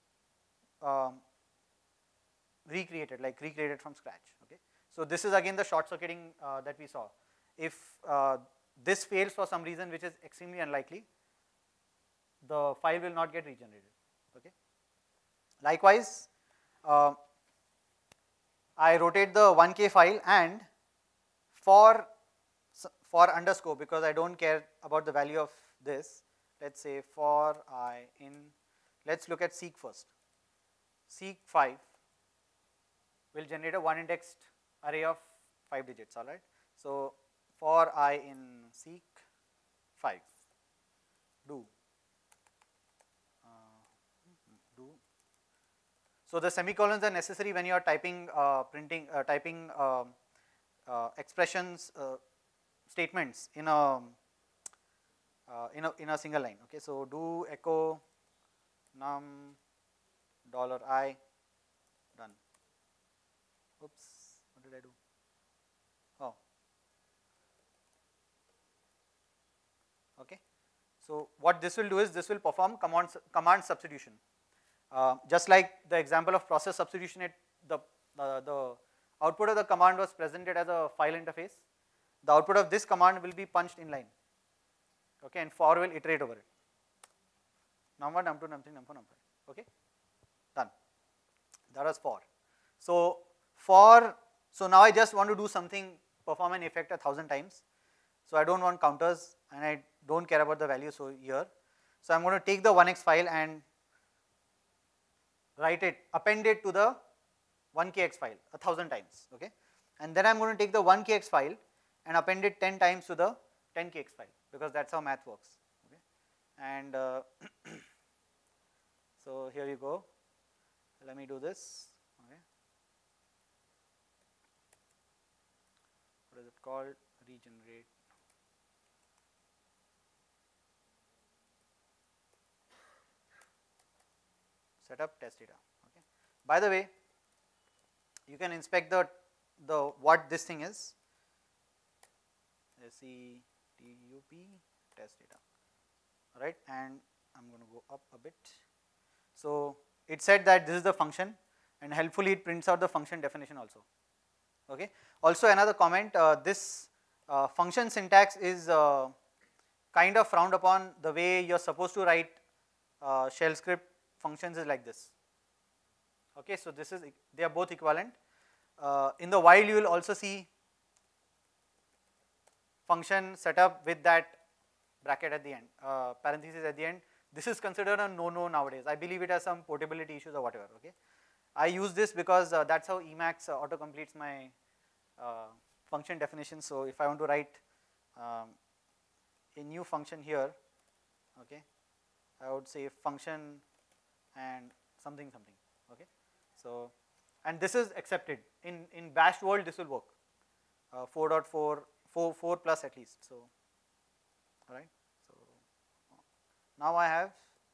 A: recreate it, like recreate it from scratch, okay. So this is again the short circuiting that we saw. If this fails for some reason which is extremely unlikely, the file will not get regenerated, okay. Likewise, I rotate the 1K file, and for underscore, because I don't care about the value of this, let's say for I in, let's look at seek first. Seek 5 will generate a one indexed array of 5 digits, alright. So for I in seek 5, do. So the semicolons are necessary when you are typing, typing expressions, statements in a single line. Okay, so do echo num $I, done. Oops, what did I do? Oh, okay. So what this will do is this will perform command substitution. Just like the example of process substitution, the output of the command was presented as a file interface. The output of this command will be punched in line, okay, and for will iterate over it. Num1, num2, num3, num4, num5, okay, done. That was for. So so now I just want to do something, perform an effect 1,000 times. So I don't want counters and I don't care about the value, so here. So I'm going to take the 1x file and write it, append it to the 1kx file 1,000 times, okay, and then I'm going to take the 1kx file and append it 10 times to the 10kx file, because that's how math works, okay, and so here you go. Let me do this, okay. What is it called? Regenerate. Setup test data, okay. By the way, you can inspect the what this thing is. SETUP test data, right, and I'm going to go up a bit. So it said that this is the function, and helpfully it prints out the function definition also, okay. Also another comment, this function syntax is kind of frowned upon. The way you're supposed to write shell script functions is like this, okay. So this is, they are both equivalent. In the while you will also see function setup with that bracket at the end, parenthesis at the end. This is considered a no-no nowadays. I believe it has some portability issues or whatever, okay. I use this because that's how Emacs auto completes my function definition. So if I want to write a new function here, okay, I would say function and something, okay. So, and this is accepted in bash world, this will work, 4.4, 4 plus at least. So, all right. So now I have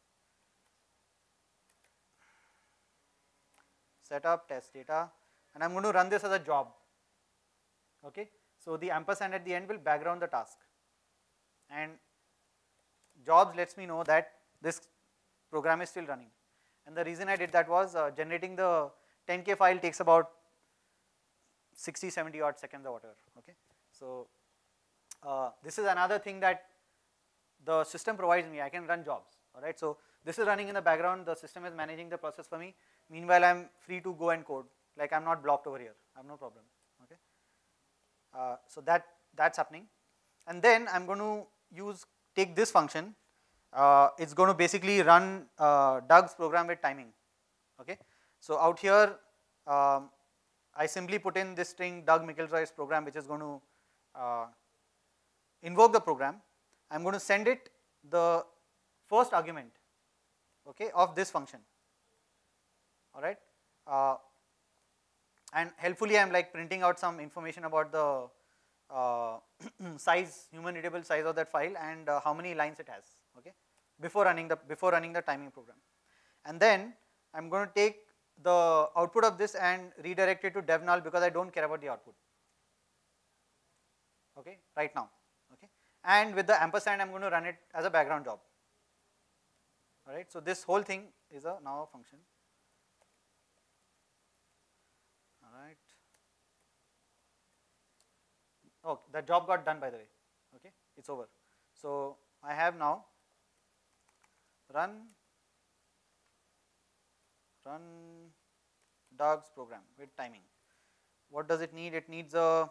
A: setup test data, and I'm going to run this as a job, okay. So the ampersand at the end will background the task, and jobs lets me know that this program is still running. And the reason I did that was generating the 10K file takes about 60, 70 odd seconds or whatever, okay. So this is another thing that the system provides me. I can run jobs, all right. So this is running in the background, the system is managing the process for me. Meanwhile, I'm free to go and code, like I'm not blocked over here, I have no problem, okay. So that's happening, and then I'm going to take this function. It's going to basically run Doug's program with timing, okay. So out here, I simply put in this string Doug McIlroy's program, which is going to invoke the program. I'm going to send it the first argument, okay, of this function, all right. And helpfully I'm like printing out some information about the size, human readable size of that file, and how many lines it has, okay. before running the timing program. And then I'm going to take the output of this and redirect it to dev null because I don't care about the output. Okay, right now. Okay, and with the ampersand, I'm going to run it as a background job. All right, so this whole thing is now a function. All right. Oh, the job got done, by the way. Okay, it's over. So I have now run Doug's program with timing. What does it need? It needs a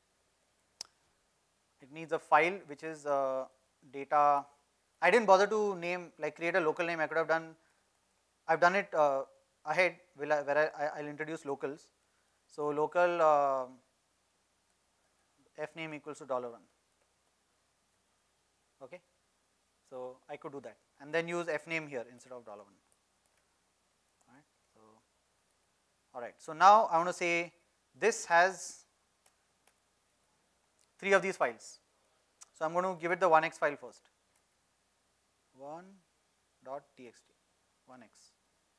A: file which is data. I didn't bother to name, like create a local name. I could have done. I've done it ahead where I'll introduce locals. So local f name equals to $1. Okay, so I could do that and then use f name here instead of $1. All right. So now I want to say this has 3 of these files. So I'm going to give it the 1x file first. 1.txt 1x.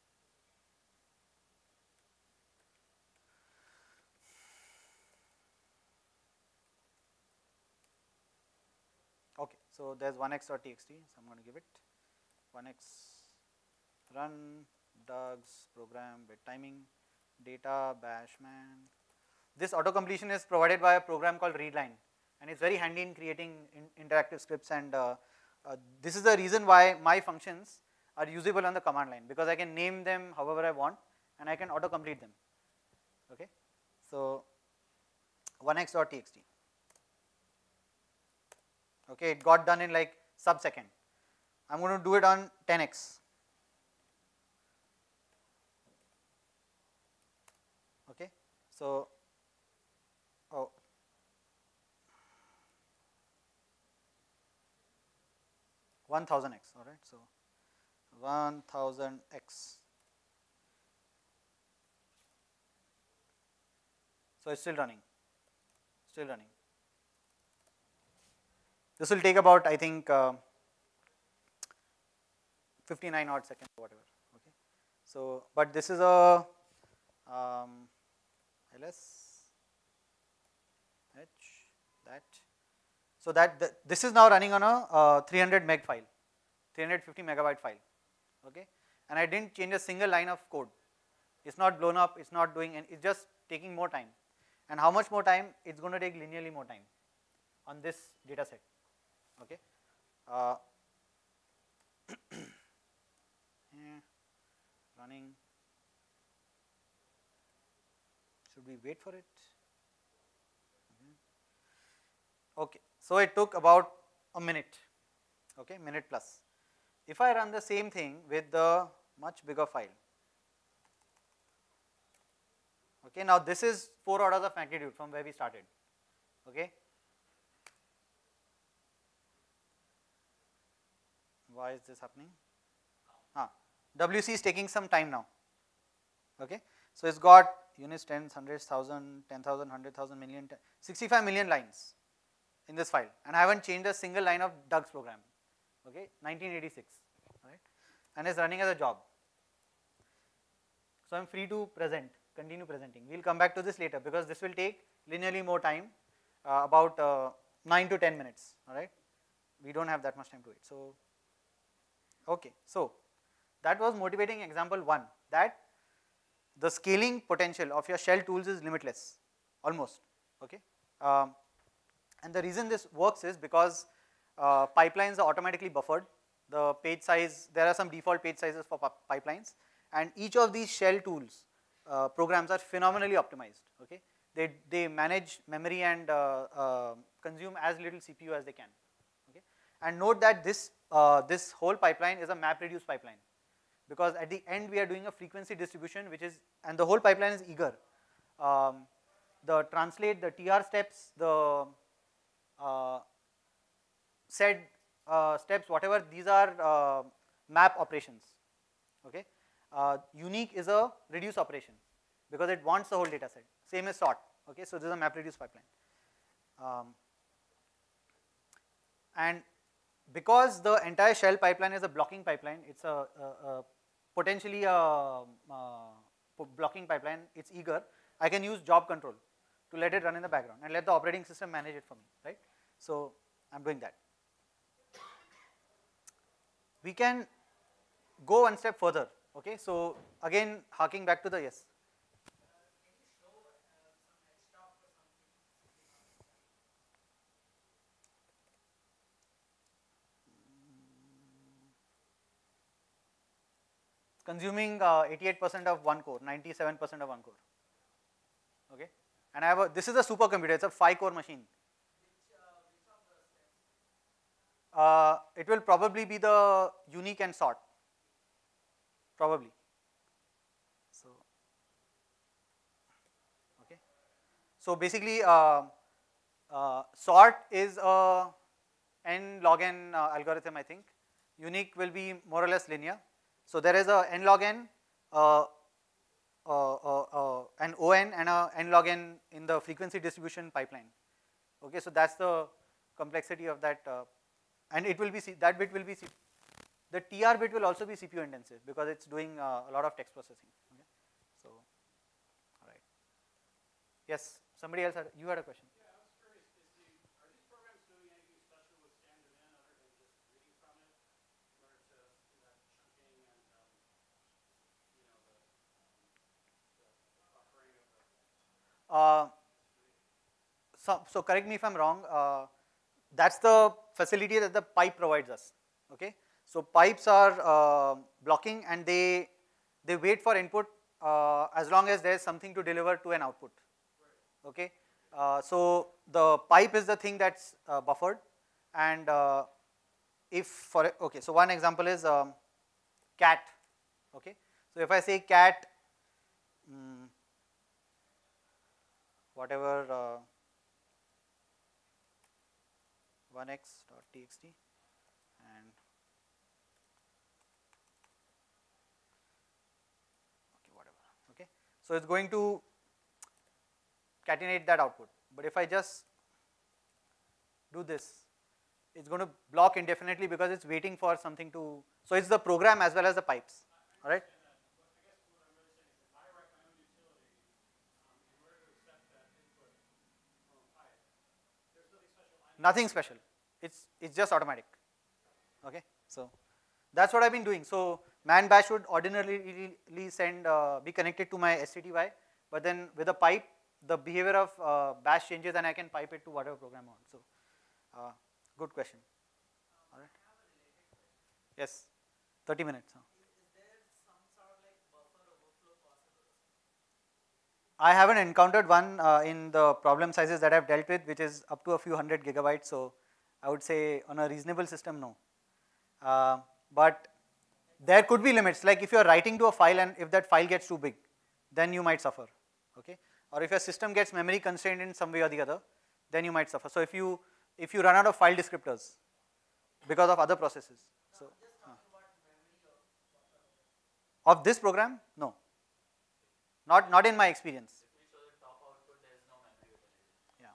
A: Okay, so there's 1x.txt, so I'm going to give it 1x run Doug's program with timing data bashman. This auto completion is provided by a program called readline, and it's very handy in creating interactive scripts, and this is the reason why my functions are usable on the command line, because I can name them however I want and I can auto complete them. Okay, so 1x.txt. Okay, it got done in like sub-second. I'm going to do it on 10x. Okay, so 1000x. All right, so 1000x. So it's still running. This will take about, I think, 59 odd seconds or whatever. Okay, so but this is a ls h that. So this is now running on a 300 meg file, 350 megabyte file. Okay, and I didn't change a single line of code. It's not blown up. It's not doing, and it's just taking more time. And how much more time? It's going to take linearly more time on this data set. Okay, running. Should we wait for it? Okay, so it took about a minute. Okay, minute plus. If I run the same thing with the much bigger file. Okay, now this is 4 orders of magnitude from where we started. Okay. Why is this happening? WC is taking some time now. Okay, so it's got units, tens, hundreds, thousand, 10,000, 100,000, million, 65 million lines in this file, and I haven't changed a single line of Doug's program. Okay, 1986, right, and it's running as a job. So I'm free to continue presenting. We'll come back to this later because this will take linearly more time, about 9 to 10 minutes. All right, we don't have that much time to wait. So, okay, so that was motivating example 1, that the scaling potential of your shell tools is limitless, almost. Okay, and the reason this works is because pipelines are automatically buffered. The page size, there are some default page sizes for pipelines, and each of these shell tools programs are phenomenally optimized. Okay, they manage memory and consume as little CPU as they can. Okay, and note that this this whole pipeline is a map reduce pipeline, because at the end we are doing a frequency distribution, which is, and the whole pipeline is eager. The translate, the TR steps, the SED steps, whatever, these are map operations. Okay, unique is a reduce operation because it wants the whole data set. Same as sort. Okay, so this is a map reduce pipeline. And because the entire shell pipeline is a blocking pipeline, it's potentially a blocking pipeline, it's eager, I can use job control to let it run in the background and let the operating system manage it for me, right? So I'm doing that. We can go one step further, okay? So again, harking back to the yes. Consuming 88% of one core, 97% of one core, okay? And I have this is a supercomputer, it's a 5-core machine. It will probably be the unique and sort, probably. So, okay. So basically, sort is a n log n algorithm, I think. Unique will be more or less linear. So there is a n log n, an on and a n log n in the frequency distribution pipeline. Okay, so that's the complexity of that. And it will be, that bit will be, the TR bit will also be CPU intensive because it's doing a lot of text processing. Okay? So, all right. Yes, somebody else had, you had a question.
C: Yeah, I was curious, are these programs doing anything special with standard in other than just reading from it in order to do that chunking and, you know, the buffering of the
A: So correct me if I'm wrong, that's the facility that the pipe provides us, okay? So pipes are blocking and they wait for input as long as there is something to deliver to an output, okay? So the pipe is the thing that's buffered, and if for, okay, so one example is cat, okay? So if I say cat, whatever 1x.txt and okay, whatever, okay. So it's going to catenate that output, but if I just do this, it's going to block indefinitely because it's waiting for something to, so it's the program as well as the pipes, all right. Nothing special. It's just automatic. Okay, so that's what I've been doing. So man bash would ordinarily send be connected to my STTY, but then with a pipe, the behavior of bash changes, and I can pipe it to whatever program I want. So good question. All right. Yes, 30 minutes. Huh? I haven't encountered one in the problem sizes that I've dealt with, which is up to a few hundred gigabytes. So I would say on a reasonable system, no. But there could be limits. Like if you are writing to a file and if that file gets too big, then you might suffer. Okay, or if your system gets memory constrained in some way or the other, then you might suffer. So if you run out of file descriptors because of other processes, so of this program, no. Not in my experience.
B: If we show the top output, there is no memory utilization.
A: Yeah.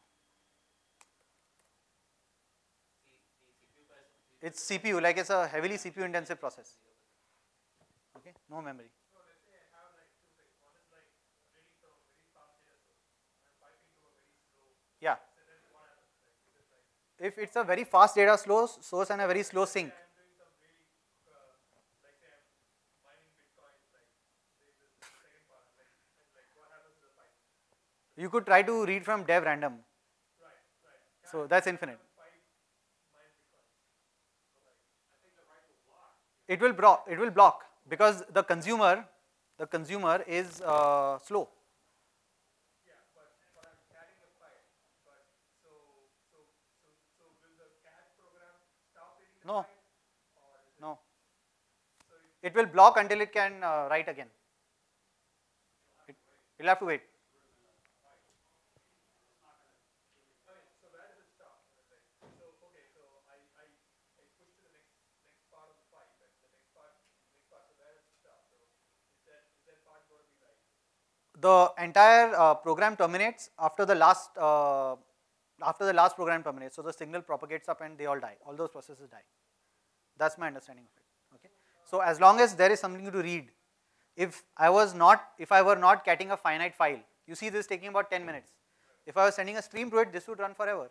B: The CPU
A: It's CPU, like it's a heavily CPU intensive process. Okay, no memory.
C: So let's say I have like two things. One is like reading from a very fast data source and piping to a very slow.
A: Yeah.
C: So then what happens? Like, is it like
A: If it's a very fast data source and a very slow sync,
C: I'm doing some really, like say I'm mining Bitcoin, like say this second part, like what happens to the pipe?
A: you could try to read from dev random.
C: Right.
A: So that's infinite.
C: Pipe mine Bitcoin. So like I think the write will block.
A: It will block because the consumer is slow.
C: Yeah, but I'm catting the pipe. But so will the cat program stop reading the
A: No.
C: pipe? Or is it
A: No.
C: so
A: It will block until it can write again. You'll have to wait.
C: okay, so where does it stop? Like, so okay, so I push to the next part of the pipe and the next part, so where does it stop? So is that part going to be like
A: The entire program terminates after the last after the last program terminates. So the signal propagates up and they all die. All those processes die. That's my understanding of it. Okay. So as long as there is something to read, if I were not getting a finite file, you see this taking about 10 minutes. If I was sending a stream to it, this would run forever.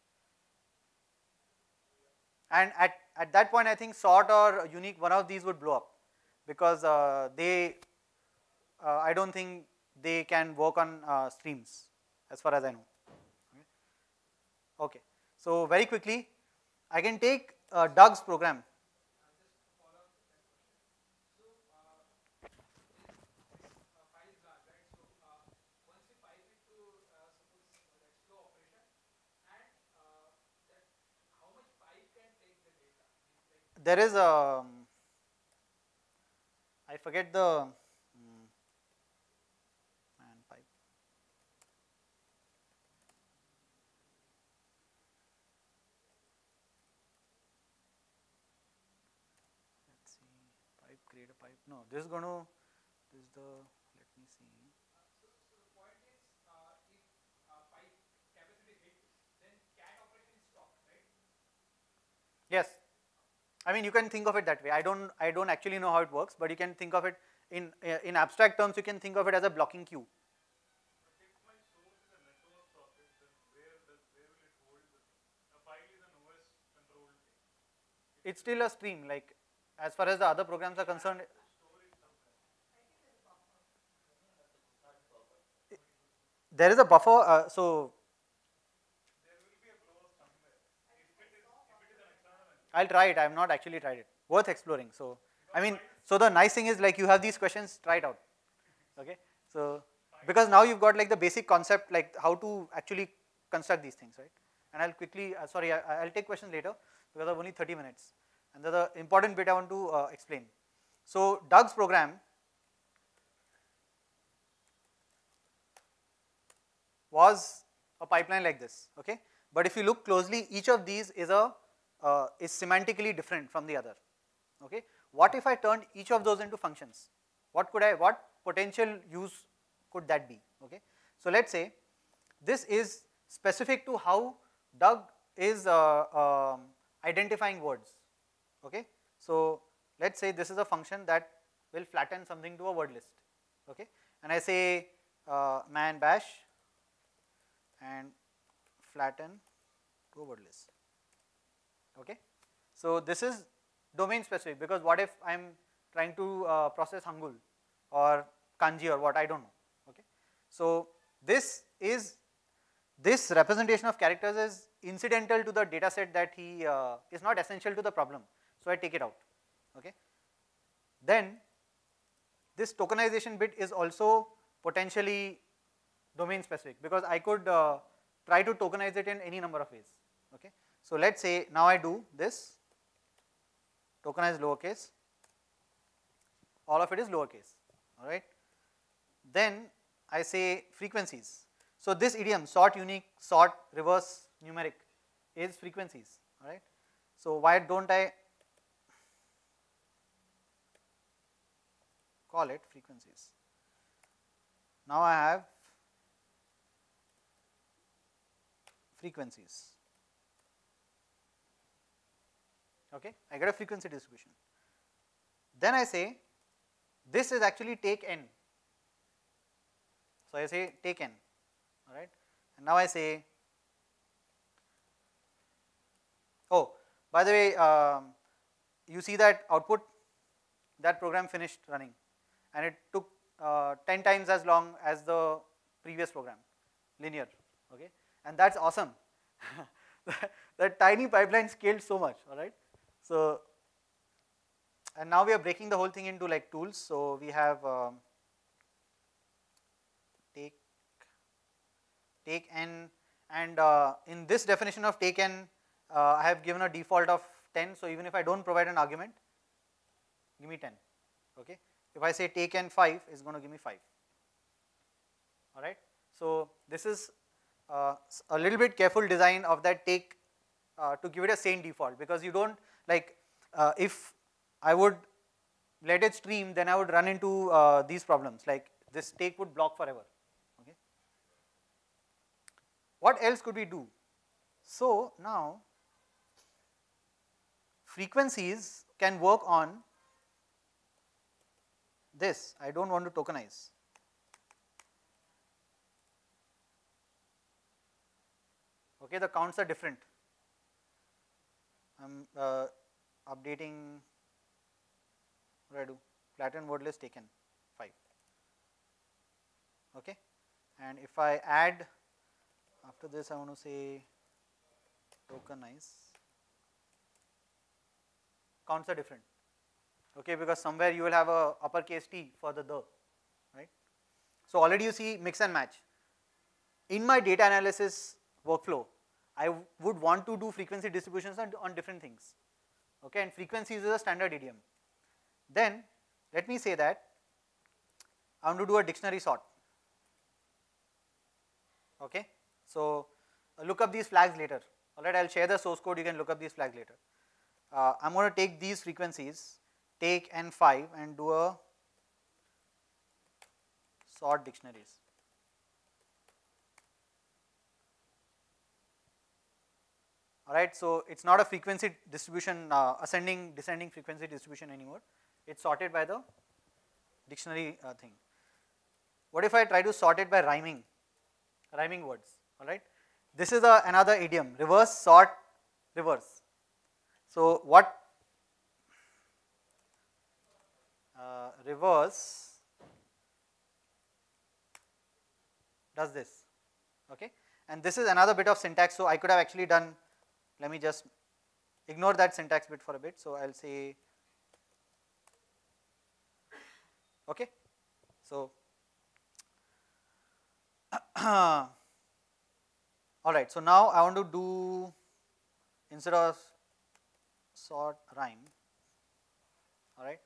A: And at that point, I think sort or unique, one of these would blow up, because I don't think they can work on streams, as far as I know. Okay. So very quickly, I can take Doug's program. There is a, I forget the pipe. Let's see, pipe, create a pipe. No, this is going to, this is the, let me see.
C: So the point is, if pipe capacity hits, then cat operation is stopped, right?
A: Yes. I mean, you can think of it that way. I don't actually know how it works, but you can think of it in abstract terms. You can think of it as a blocking queue.
C: But if my source is a network socket, then where will it hold the thing? A file is an OS controlled thing.
A: It's still a stream. Like as far as the other programs are concerned,
C: Store it somewhere.
A: there is a buffer. So
C: There will be a blow somewhere. If it is an external entity.
A: I'll try it. I have not actually tried it. Worth exploring. So I mean, so the nice thing is, like, you have these questions, try it out. Okay. So because now you've got like the basic concept, like how to actually construct these things, right? And I'll quickly, sorry, I'll take questions later because I have only 30 minutes. And the important bit I want to explain. So Doug's program was a pipeline like this, okay? But if you look closely, each of these is semantically different from the other, okay? What if I turned each of those into functions? What potential use could that be, okay? So let's say this is specific to how Doug is identifying words, okay? So let's say this is a function that will flatten something to a word list, okay? And I say man bash and flatten to a word list, okay? So this is domain specific, because what if I am trying to process Hangul or Kanji or what, I don't know, okay? So this representation of characters is incidental to the data set that he is not essential to the problem, so I take it out, okay? Then this tokenization bit is also potentially domain specific, because I could try to tokenize it in any number of ways, okay? So let's say now I do this, tokenize lowercase, all of it is lowercase, all right? Then I say frequencies. So this idiom, sort unique, sort reverse numeric, is frequencies, all right? So why don't I call it frequencies? Now I have frequencies, okay? I get a frequency distribution. Then I say this is actually take n. So I say take n, all right? And now I say, oh, by the way, you see that output, that program finished running, and it took 10 times as long as the previous program, linear, okay? And that's awesome. That tiny pipeline scaled so much, all right? So, and now we are breaking the whole thing into like tools. So we have take n, and in this definition of take n, I have given a default of 10. So even if I don't provide an argument, give me 10, okay? If I say take n 5, it's going to give me 5, all right? So this is a little bit careful design of that take to give it a sane default, because you don't like, if I would let it stream, then I would run into these problems, like this take would block forever, okay? What else could we do? So now frequencies can work on this. I don't want to tokenize. Okay, the counts are different. I'm updating. What do I do? Flatten word list taken 5. Okay, and if I add after this, I want to say tokenize. Counts are different. Okay, because somewhere you will have a uppercase T for the, right? So already you see mix and match. In my data analysis workflow, I would want to do frequency distributions on different things. Okay, and frequencies is a standard idiom. Then let me say that I want to do a dictionary sort. Okay, so look up these flags later. Alright, I'll share the source code. You can look up these flags later. I'm going to take these frequencies, take N5 and do a sort dictionaries. Alright, so it's not a frequency distribution, ascending, descending frequency distribution anymore. It's sorted by the dictionary thing. What if I try to sort it by rhyming words? Alright, this is another idiom, reverse sort reverse. So what reverse does this? Okay, and this is another bit of syntax. So I could have actually done. Let me just ignore that syntax bit for a bit. So I'll say, okay, so all right. So now I want to do, instead of sort rhyme, all right,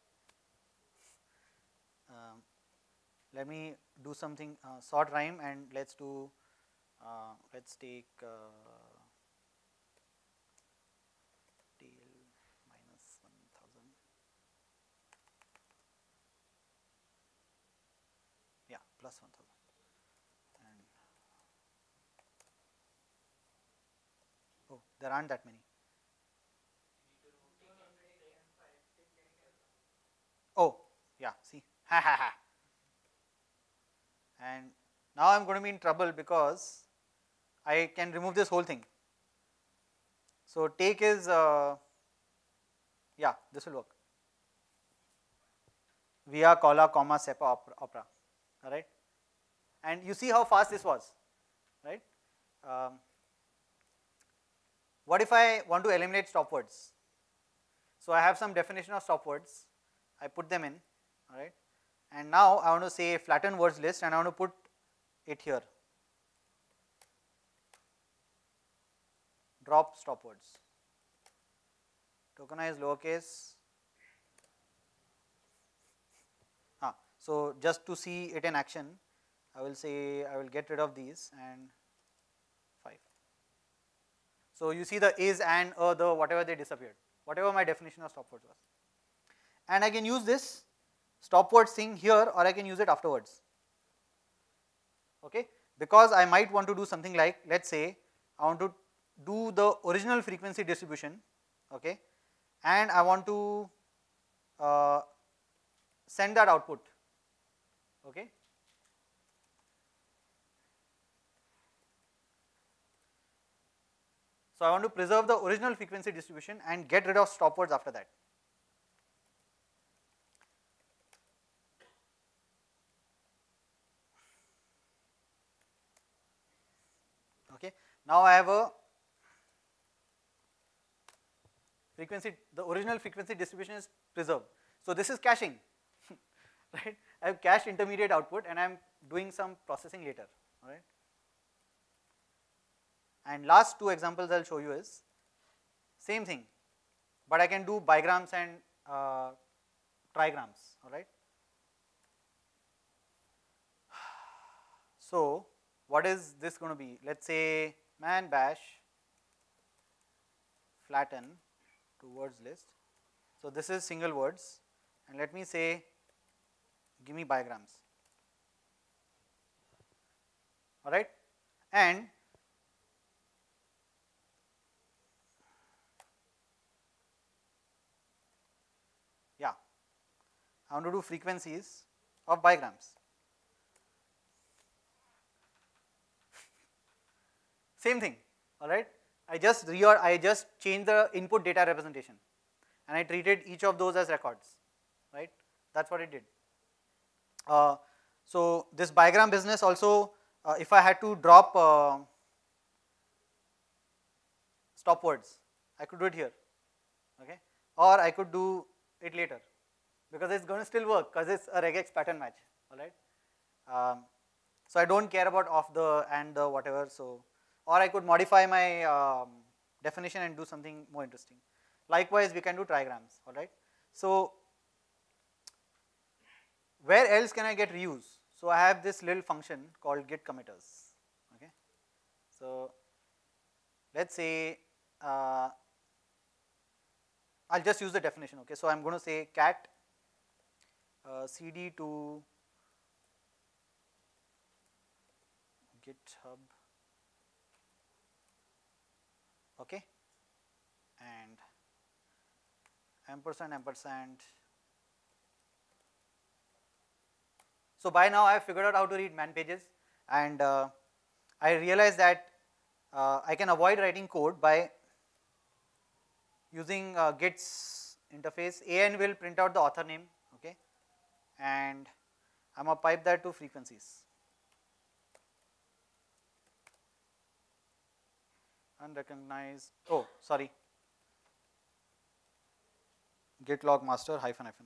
A: let me do something sort rhyme, and let's do, let's take tail minus 1000. Yeah, plus 1000. And oh, there aren't that many. Oh, yeah, see, ha ha ha. And now I am going to be in trouble because I can remove this whole thing. So take is, yeah, this will work. Via, cola, comma, sepa, opera, all right. And you see how fast this was, right? What if I want to eliminate stop words? So I have some definition of stop words. I put them in, all right. And now I want to say flatten words list, and I want to put it here. Drop stop words. Tokenize lowercase. So just to see it in action, I will say I will get rid of these and 5. So you see the is and the whatever, they disappeared, whatever my definition of stop words was. And I can use this stop words thing here, or I can use it afterwards. Okay, because I might want to do something like, let's say I want to do the original frequency distribution, okay, and I want to send that output, okay. So I want to preserve the original frequency distribution and get rid of stop words after that. Okay. Now I have a frequency, the original frequency distribution is preserved. So this is caching, right? I have cached intermediate output and I am doing some processing later, all right. And last 2 examples I will show you is same thing, but I can do bigrams and trigrams, all right. So what is this going to be? Let's say man bash flatten to words list. So this is single words, and let me say give me bigrams, all right. And I want to do frequencies of bigrams. Same thing, all right. I just changed the input data representation, and I treated each of those as records, right? That's what it did. So this bigram business also, if I had to drop stop words, I could do it here, okay, or I could do it later, because it's going to still work because it's a regex pattern match, all right. So I don't care about off the and the whatever. So, or I could modify my definition and do something more interesting. Likewise, we can do trigrams, all right. So where else can I get reuse? So I have this little function called get committers, okay. So let's say I'll just use the definition, okay. So I'm going to say cat cd to GitHub, okay, and ampersand ampersand. So by now I have figured out how to read man pages, and I realized that I can avoid writing code by using Git's interface. AN will print out the author name, okay, and I'm going to pipe that to frequencies. Unrecognized, oh sorry, git log master hyphen hyphen.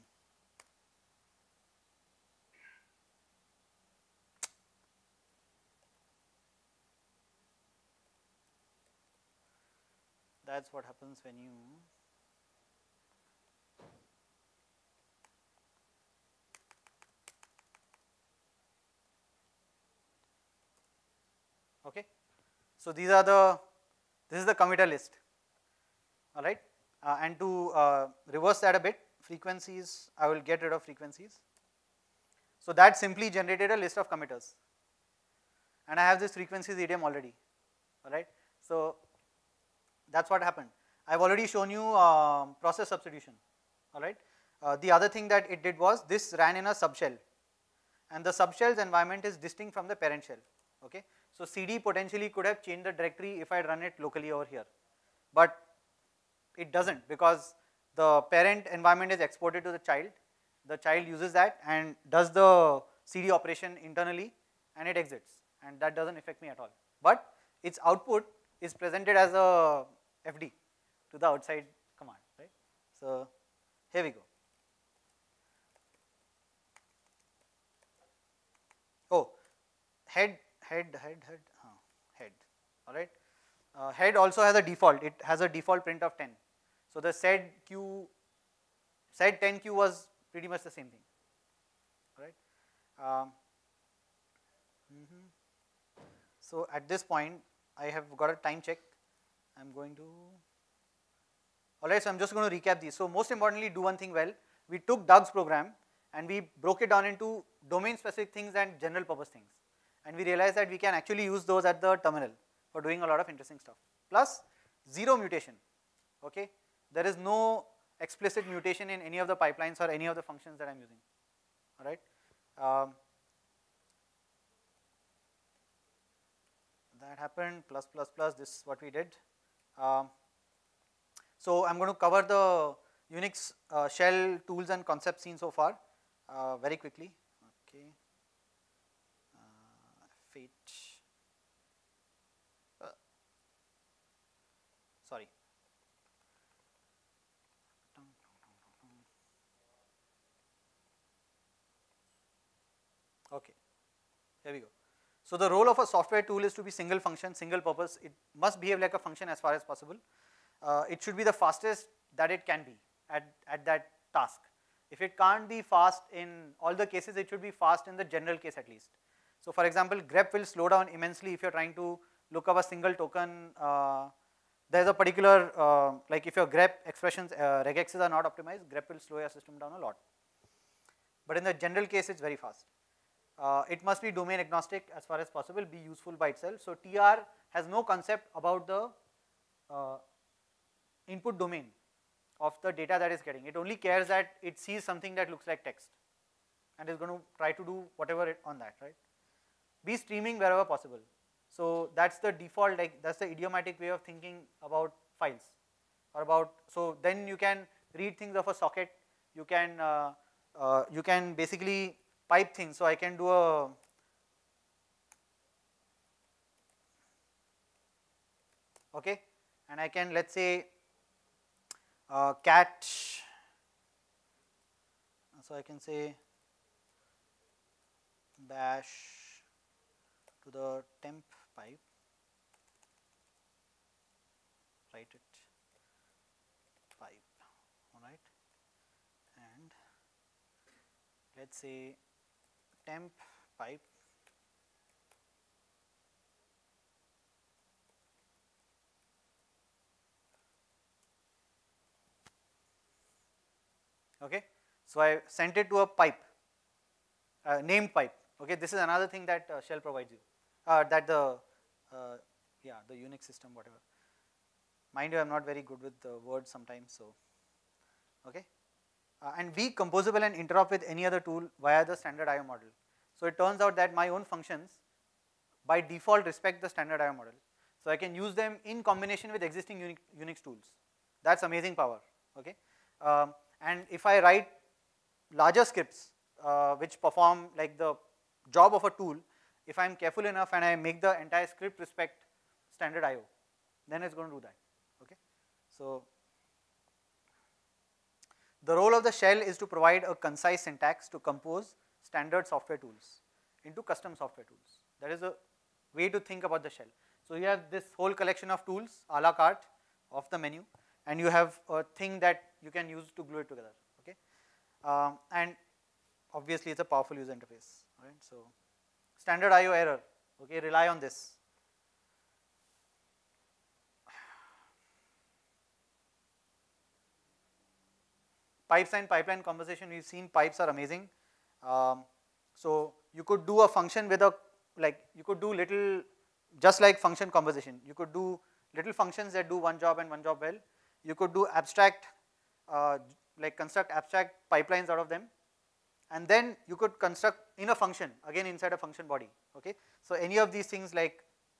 A: That's what happens when you okay. So these are this is the committer list, all right, and to reverse that a bit, frequencies, I will get rid of frequencies. So that simply generated a list of committers, and I have this frequencies idiom already, all right. So that's what happened. I've already shown you process substitution, all right. The other thing that it did was this ran in a subshell, and the subshell's environment is distinct from the parent shell, okay. So CD potentially could have changed the directory if I run it locally over here, but it doesn't, because the parent environment is exported to the child uses that and does the CD operation internally, and it exits, and that doesn't affect me at all, but its output is presented as a FD to the outside command, right. So here we go. Oh, head, all right. Head also has a default, it has a default print of 10. So the sed 10q was pretty much the same thing, all right. So at this point I have got a time check. I'm going to, all right, so I'm just going to recap these. So most importantly, do one thing well. We took Doug's program and we broke it down into domain specific things and general purpose things, and we realized that we can actually use those at the terminal for doing a lot of interesting stuff. Plus zero mutation, okay. There is no explicit mutation in any of the pipelines or any of the functions that I'm using, all right. That happened, plus, this is what we did. So I'm going to cover the Unix shell tools and concepts seen so far very quickly, okay. Fate, sorry. Okay, here we go. So the role of a software tool is to be single function, single purpose. It must behave like a function as far as possible. It should be the fastest that it can be at that task. If it can't be fast in all the cases, it should be fast in the general case at least. So for example, grep will slow down immensely if you're trying to look up a single token. There's a particular, like if your grep expressions, regexes are not optimized, grep will slow your system down a lot. But in the general case, it's very fast. It must be domain agnostic as far as possible, be useful by itself. So TR has no concept about the input domain. of the data that it's getting. It only cares that it sees something that looks like text and is going to try to do whatever on that, right? Be streaming wherever possible. So that's the default, like that's the idiomatic way of thinking about files, or about, so then you can read things of a socket, you can basically pipe things. So I can do a, okay, and I can, let's say, cat, so I can say bash to the temp pipe, write it pipe, alright, and let's say temp pipe okay. So I sent it to a pipe, named pipe. Okay, this is another thing that shell provides you, that the yeah, the Unix system, whatever. Mind you, I'm not very good with the words sometimes, so okay. And be composable and interop with any other tool via the standard IO model. So it turns out that my own functions by default respect the standard IO model. So I can use them in combination with existing Unix tools. That's amazing power, okay. And if I write larger scripts which perform like the job of a tool, if I'm careful enough and I make the entire script respect standard IO, then it's going to do that, okay. So the role of the shell is to provide a concise syntax to compose standard software tools into custom software tools. That is a way to think about the shell. So you have this whole collection of tools a la carte of the menu, and you have a thing that you can use to glue it together, okay. And obviously it's a powerful user interface, right. So standard IO error, okay, rely on this. Pipes and pipeline conversation, we've seen pipes are amazing. So you could do a function with a, like you could do little, just like function conversation, you could do little functions that do one job and one job well. You could do abstract, like construct abstract pipelines out of them, and then you could construct in a function, again inside a function body, okay. So any of these things like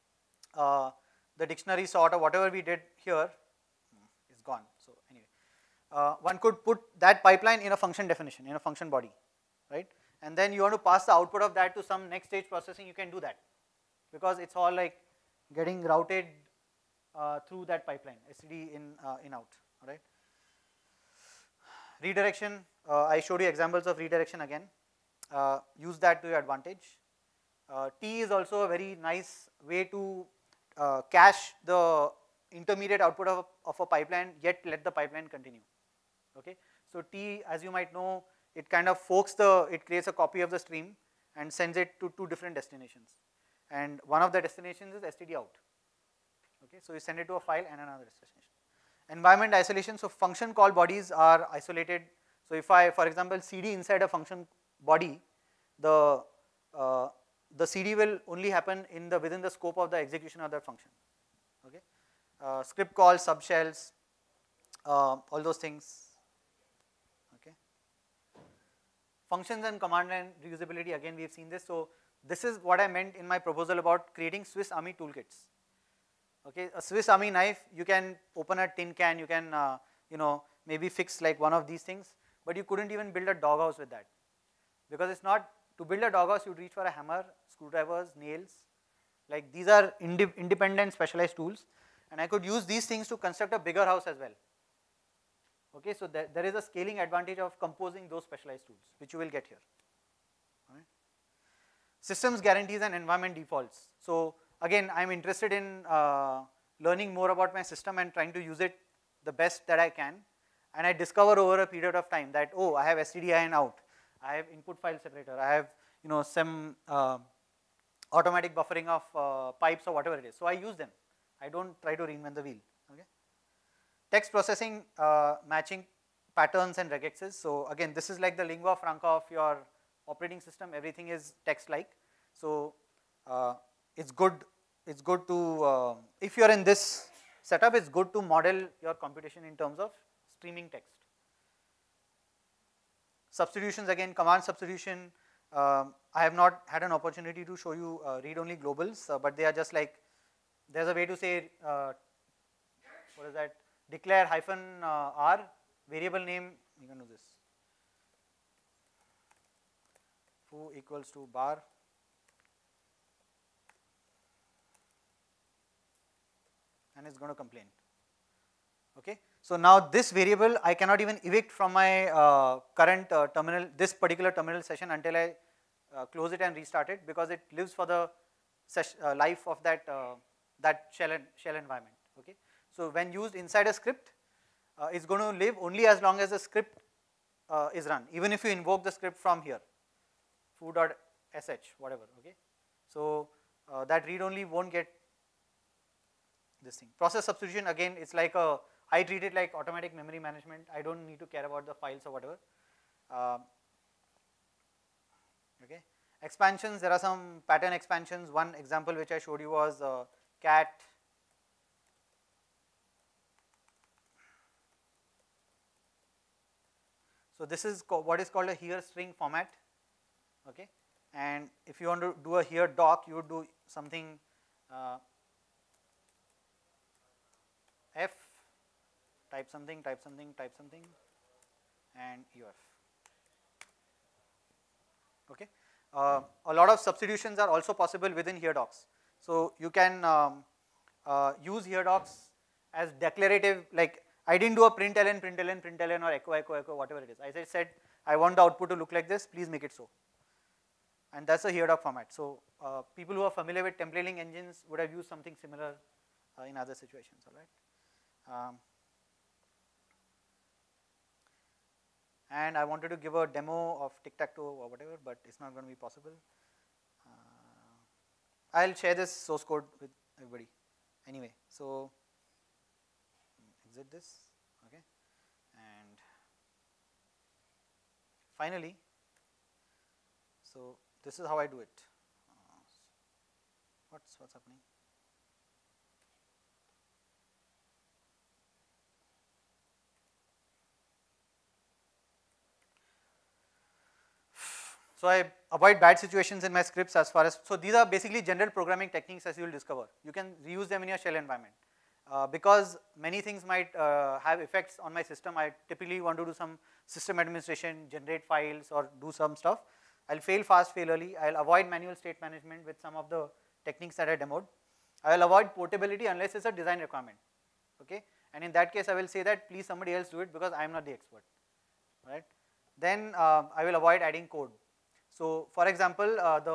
A: the dictionary sort or whatever we did here is gone. So anyway, one could put that pipeline in a function definition, in a function body, right, and then you want to pass the output of that to some next stage processing, you can do that, because it's all like getting routed through that pipeline, STD in out, all right. Redirection, I showed you examples of redirection again, use that to your advantage. T is also a very nice way to cache the intermediate output of a pipeline, yet let the pipeline continue, okay. So T, as you might know, it kind of forks it creates a copy of the stream and sends it to two different destinations, and one of the destinations is STD out, okay. So you send it to a file and another destination. Environment isolation, so function call bodies are isolated. So if I, for example, CD inside a function body, the CD will only happen within the scope of the execution of that function, okay. Script calls, subshells, all those things, okay. Functions and command line reusability, again we have seen this. So this is what I meant in my proposal about creating Swiss Army toolkits. Okay, a Swiss Army knife, you can open a tin can, you can maybe fix like one of these things, but you couldn't even build a doghouse with that, because it's not, to build a doghouse you'd reach for a hammer, screwdrivers, nails, like these are independent specialized tools, and I could use these things to construct a bigger house as well. Okay, so there is a scaling advantage of composing those specialized tools, which you will get here. All right. Systems guarantees and environment defaults. So again, I'm interested in learning more about my system and trying to use it the best that I can, and I discover over a period of time that, oh, I have STDI in out, I have input file separator, I have some automatic buffering of pipes or whatever it is. So I use them. I don't try to reinvent the wheel. Okay. Text processing, matching patterns and regexes. So again, this is like the lingua franca of your operating system. Everything is text-like. So it's good to, if you are in this setup, it's good to model your computation in terms of streaming text. Substitutions, again, command substitution. I have not had an opportunity to show you read-only globals, but they are just like, there's a way to say, what is that, declare -r, variable name, you can do this, foo equals to bar, and it's going to complain. Okay. So now this variable I cannot even evict from my current terminal, this particular terminal session until I close it and restart it, because it lives for the life of that that shell environment. Okay. So when used inside a script, it's going to live only as long as the script is run, even if you invoke the script from here, foo.sh, whatever. Okay. So that read only won't get this thing. Process substitution, again, it's like a, I treat it like automatic memory management. I don't need to care about the files or whatever. Okay. Expansions, there are some pattern expansions. One example which I showed you was cat. So this is what is called a here string format. Okay. And if you want to do a here doc, you would do something f, type something, type something, type something, and uf. Okay. A lot of substitutions are also possible within here docs. So you can use here docs as declarative, like I didn't do a println or echo, whatever it is. As I said, I want the output to look like this, please make it so. And that's a here doc format. So people who are familiar with templating engines would have used something similar in other situations, all right. And I wanted to give a demo of tic-tac-toe or whatever, but it's not going to be possible. I'll share this source code with everybody anyway. So exit this, okay. And finally, so this is how I do it. What's happening? So I avoid bad situations in my scripts as far as, so these are basically general programming techniques as you will discover. You can reuse them in your shell environment. Because many things might have effects on my system, I typically want to do some system administration, generate files or do some stuff. I'll fail fast, fail early. I'll avoid manual state management with some of the techniques that I demoed. I will avoid portability unless it's a design requirement. Okay. And in that case, I will say that please somebody else do it because I am not the expert. Right. Then I will avoid adding code. So for example,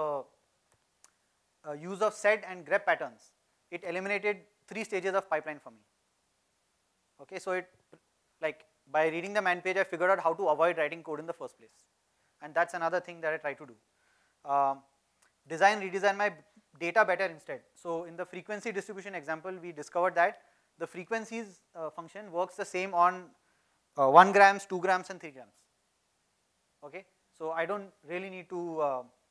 A: the use of sed and grep patterns, it eliminated 3 stages of pipeline for me. Okay, so it, like by reading the man page, I figured out how to avoid writing code in the first place, and that's another thing that I try to do. Redesign my data better instead. So in the frequency distribution example, we discovered that the frequencies function works the same on 1 grams, 2 grams, and 3 grams. Okay. So I don't really need to,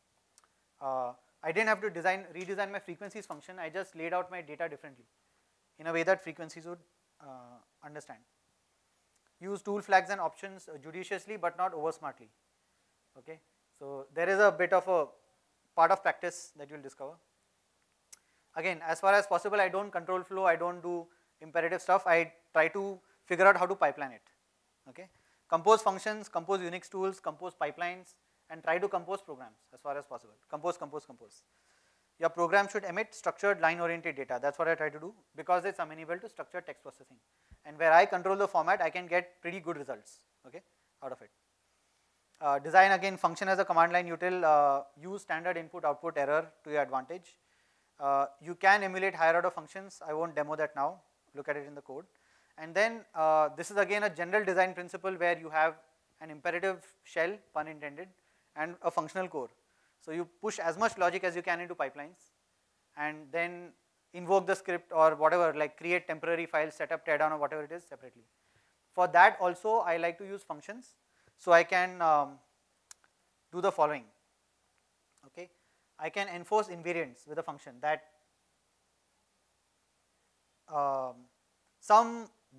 A: I didn't have to redesign my frequencies function, I just laid out my data differently in a way that frequencies would understand. Use tool flags and options judiciously but not over smartly. Okay. So there is a bit of a part of practice that you will discover. Again, as far as possible, I don't control flow, I don't do imperative stuff, I try to figure out how to pipeline it. Okay. Compose functions, compose Unix tools, compose pipelines, and try to compose programs as far as possible. Compose. Your program should emit structured line-oriented data. That's what I try to do because it's amenable to structured text processing. And where I control the format, I can get pretty good results, okay, out of it. Design, again, function as a command line util, use standard input-output error to your advantage. You can emulate higher order functions. I won't demo that now. Look at it in the code. And then this is again a general design principle where you have an imperative shell, pun intended, and a functional core. So you push as much logic as you can into pipelines and then invoke the script or whatever, like create temporary files, set up teardown or whatever it is separately. For that also I like to use functions. So I can do the following. Okay. I can enforce invariants with a function that some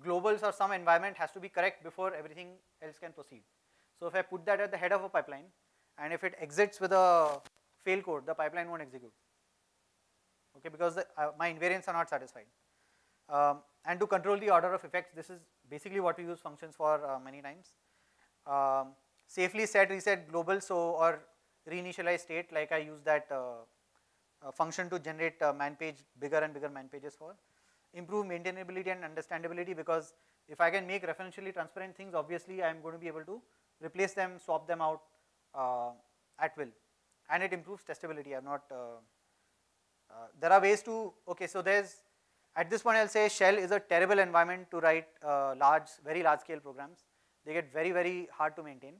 A: globals or some environment has to be correct before everything else can proceed. So if I put that at the head of a pipeline, and if it exits with a fail code, the pipeline won't execute. Okay, because my invariants are not satisfied. And to control the order of effects, this is basically what we use functions for many times. Safely set, reset, global, so or reinitialize state, like I use that function to generate man page, bigger and bigger man pages for. Improve maintainability and understandability, because if I can make referentially transparent things, obviously I am going to be able to replace them, swap them out at will. And it improves testability. I'm not, there are ways to, okay, so there's, at this point I'll say shell is a terrible environment to write very large scale programs. They get very, very hard to maintain.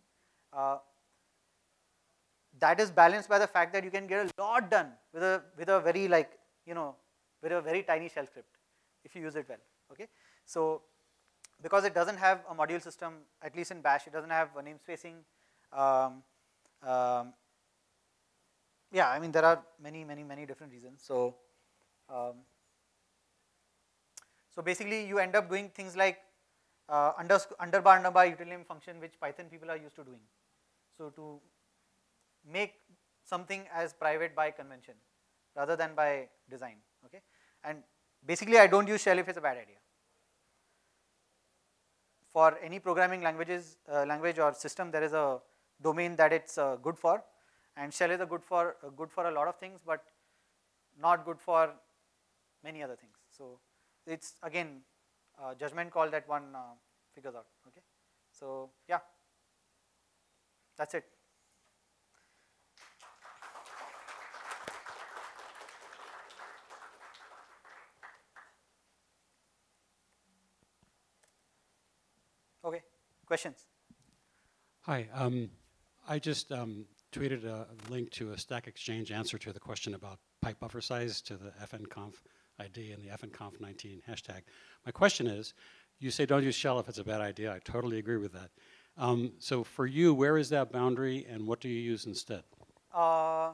A: That is balanced by the fact that you can get a lot done with a very with a very tiny shell script if you use it well. Okay, so because it doesn't have a module system, at least in Bash, it doesn't have a namespacing. Yeah, I mean there are many different reasons. So so basically you end up doing things like underbar utility function, which Python people are used to doing. So to make something as private by convention rather than by design. Okay, and basically I don't use shell if it's a bad idea. For any programming language or system, there is a domain that it's good for, and shell is good for a lot of things, but not good for many other things. So it's again a judgment call that one figures out. Okay, so yeah, that's it. Okay, questions?
D: Hi, I just tweeted a link to a Stack Exchange answer to the question about pipe buffer size to the fnconf ID and the fnconf19 hashtag. My question is, you say don't use shell if it's a bad idea. I totally agree with that. So for you, where is that boundary and what do you use instead?
A: So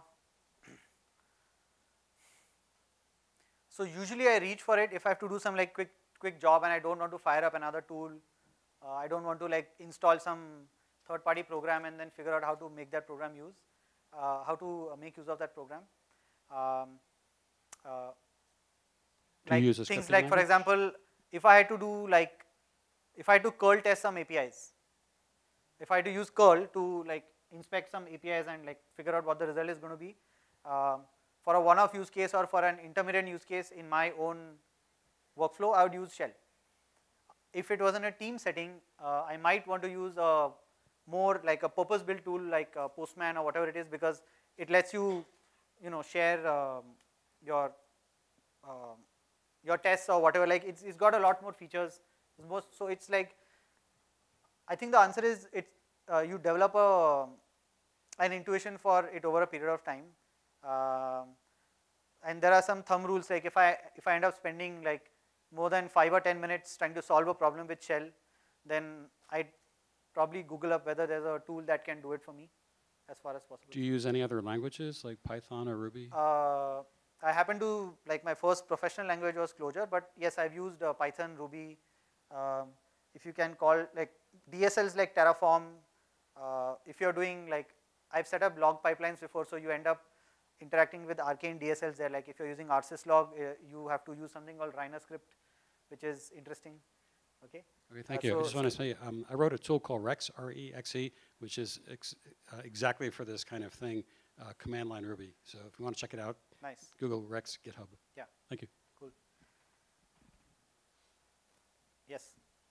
A: usually I reach for it if I have to do some like quick job and I don't want to fire up another tool. I don't want to like install some third-party program and then figure out how to make that program make use of that program.
D: Do you use a
A: things
D: scripting
A: like, for
D: language?
A: example, if I had to curl test some APIs, if I had to use curl to like inspect some APIs and like figure out what the result is going to be, for a one-off use case or for an intermittent use case in my own workflow, I would use shell. If it was in a team setting, I might want to use a more like a purpose-built tool like Postman or whatever it is, because it lets you, share your tests or whatever. Like it's got a lot more features. So it's like, I think the answer is you develop an intuition for it over a period of time, and there are some thumb rules. Like if I end up spending like more than 5 or 10 minutes trying to solve a problem with shell, then I'd probably Google up whether there's a tool that can do it for me as far as possible.
D: Do you use any other languages like Python or Ruby?
A: I happen to, like my first professional language was Clojure, but yes, I've used Python, Ruby, if you can call like DSLs like Terraform. If you're doing like, I've set up log pipelines before, so you end up interacting with arcane DSLs there. Like if you're using rsyslog, you have to use something called Rhino script, which is interesting. Okay.
D: Okay, thank you. I just want to say, I wrote a tool called Rex, R-E-X-E, which is exactly for this kind of thing, command line Ruby. So if you want to check it out,
A: nice.
D: Google Rex GitHub.
A: Yeah.
D: Thank you.
A: Cool. Yes.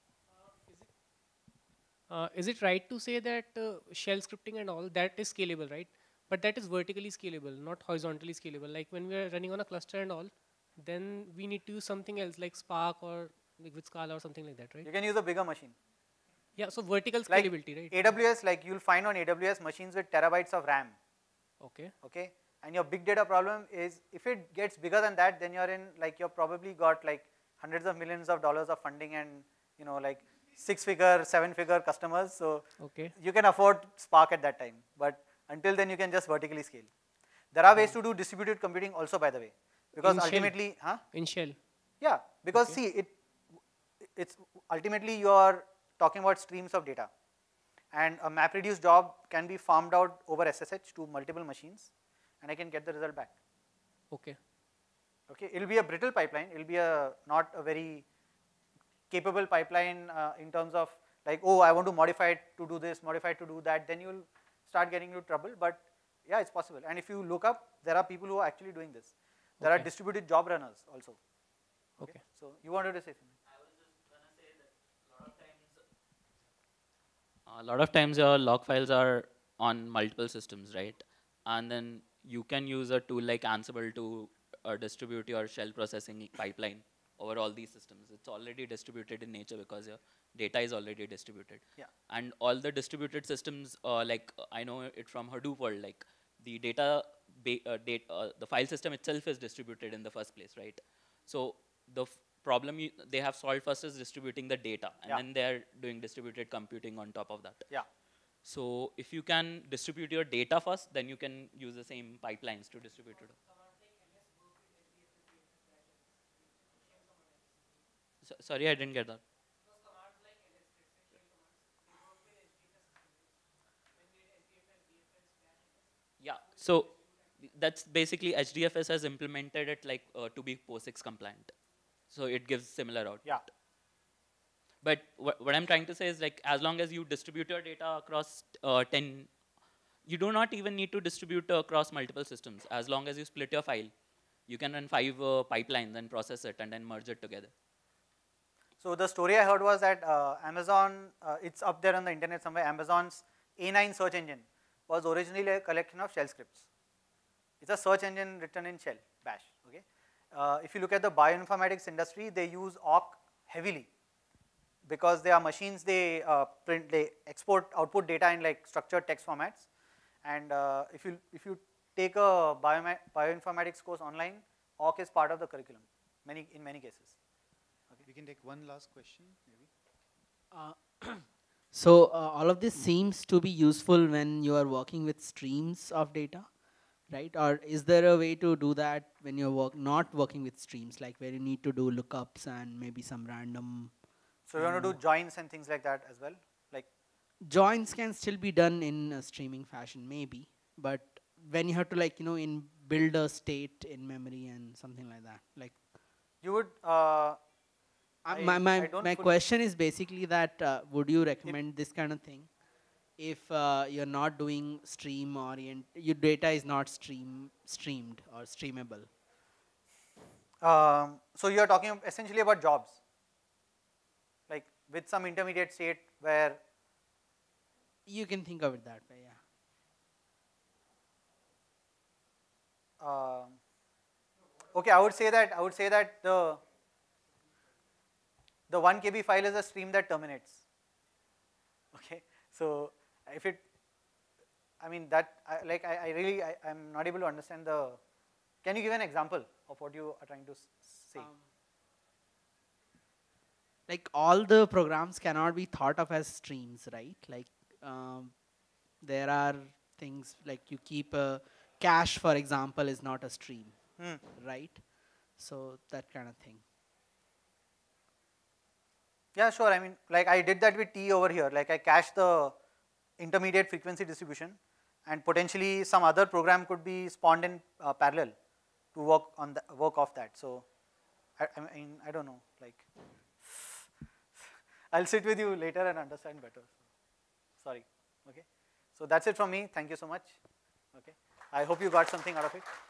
E: Is it right to say that shell scripting and all that is scalable, right? But that is vertically scalable, not horizontally scalable. Like when we are running on a cluster and all, then we need to use something else like Spark or like with Scala or something like that, right?
A: You can use a bigger machine.
E: Yeah, so vertical
A: Like
E: scalability, right?
A: AWS, like you'll find on AWS machines with terabytes of RAM.
E: Okay.
A: Okay. And your big data problem is, if it gets bigger than that, then you're in like, you're probably got like hundreds of millions of dollars of funding and like 6-figure, 7-figure customers. So
E: okay.
A: you can afford Spark at that time. But until then, you can just vertically scale. There are ways to do distributed computing also, by the way, because
E: In
A: ultimately,
E: shell. In shell.
A: Yeah, because see, ultimately you are talking about streams of data, and a MapReduce job can be farmed out over SSH to multiple machines, and I can get the result back.
E: Okay.
A: Okay, it will be a brittle pipeline. It will be a not a very capable pipeline in terms of like, oh, I want to modify it to do this, modify it to do that. Then you will start getting into trouble. But yeah, it's possible. And if you look up, there are people who are actually doing this. There are distributed job runners also.
E: Okay.
A: So you wanted to say something?
B: I was just gonna say that a lot of times your log files are on multiple systems, right? And then you can use a tool like Ansible to distribute your shell processing pipeline over all these systems. It's already distributed in nature because your data is already distributed.
A: Yeah.
B: And all the distributed systems, I know it from Hadoop world, like the the file system itself is distributed in the first place, right? So the problem they have solved first is distributing the data, and then they're doing distributed computing on top of that.
A: Yeah.
B: So if you can distribute your data first, then you can use the same pipelines to distribute it. Sorry, I didn't get that. Yeah, so that's basically HDFS has implemented it like to be POSIX compliant. So it gives similar output.
A: Yeah.
B: But what I'm trying to say is like as long as you distribute your data across 10, you do not even need to distribute across multiple systems. As long as you split your file, you can run 5 pipelines and process it and then merge it together.
A: So the story I heard was that Amazon, it's up there on the internet somewhere, Amazon's A9 search engine was originally a collection of shell scripts. It's a search engine written in shell, bash, okay? If you look at the bioinformatics industry, they use awk heavily because they are machines, they export output data in like structured text formats. And if you take a bioinformatics course online, awk is part of the curriculum, in many cases.
F: Okay. We can take one last question, maybe.
G: So all of this seems to be useful when you are working with streams of data, right? Or is there a way to do that when you're not working with streams, like where you need to do lookups and maybe some random?
A: So you want to do joins and things like that as well? Like
G: joins can still be done in a streaming fashion, maybe, but when you have to like build a state in memory and something like that, like
A: you would.
G: My question is basically that would you recommend this kind of thing if you're not doing stream your data is not streamed or streamable?
A: So you're talking essentially about jobs, like with some intermediate state where
G: you can think of it that way,
A: yeah. Okay, I would say that the 1 KB file is a stream that terminates. Okay, so if it, I mean that I'm not able to understand the. Can you give an example of what you are trying to say?
G: Like all the programs cannot be thought of as streams, right? Like there are things like you keep a cache, for example, is not a stream, right? So that kind of thing.
A: Yeah, sure. I mean, like I did that with T over here. Like I cached the intermediate frequency distribution, and potentially some other program could be spawned in parallel to work off that. So, I mean, I don't know. Like, I'll sit with you later and understand better. Sorry. Okay. So that's it from me. Thank you so much. Okay. I hope you got something out of it.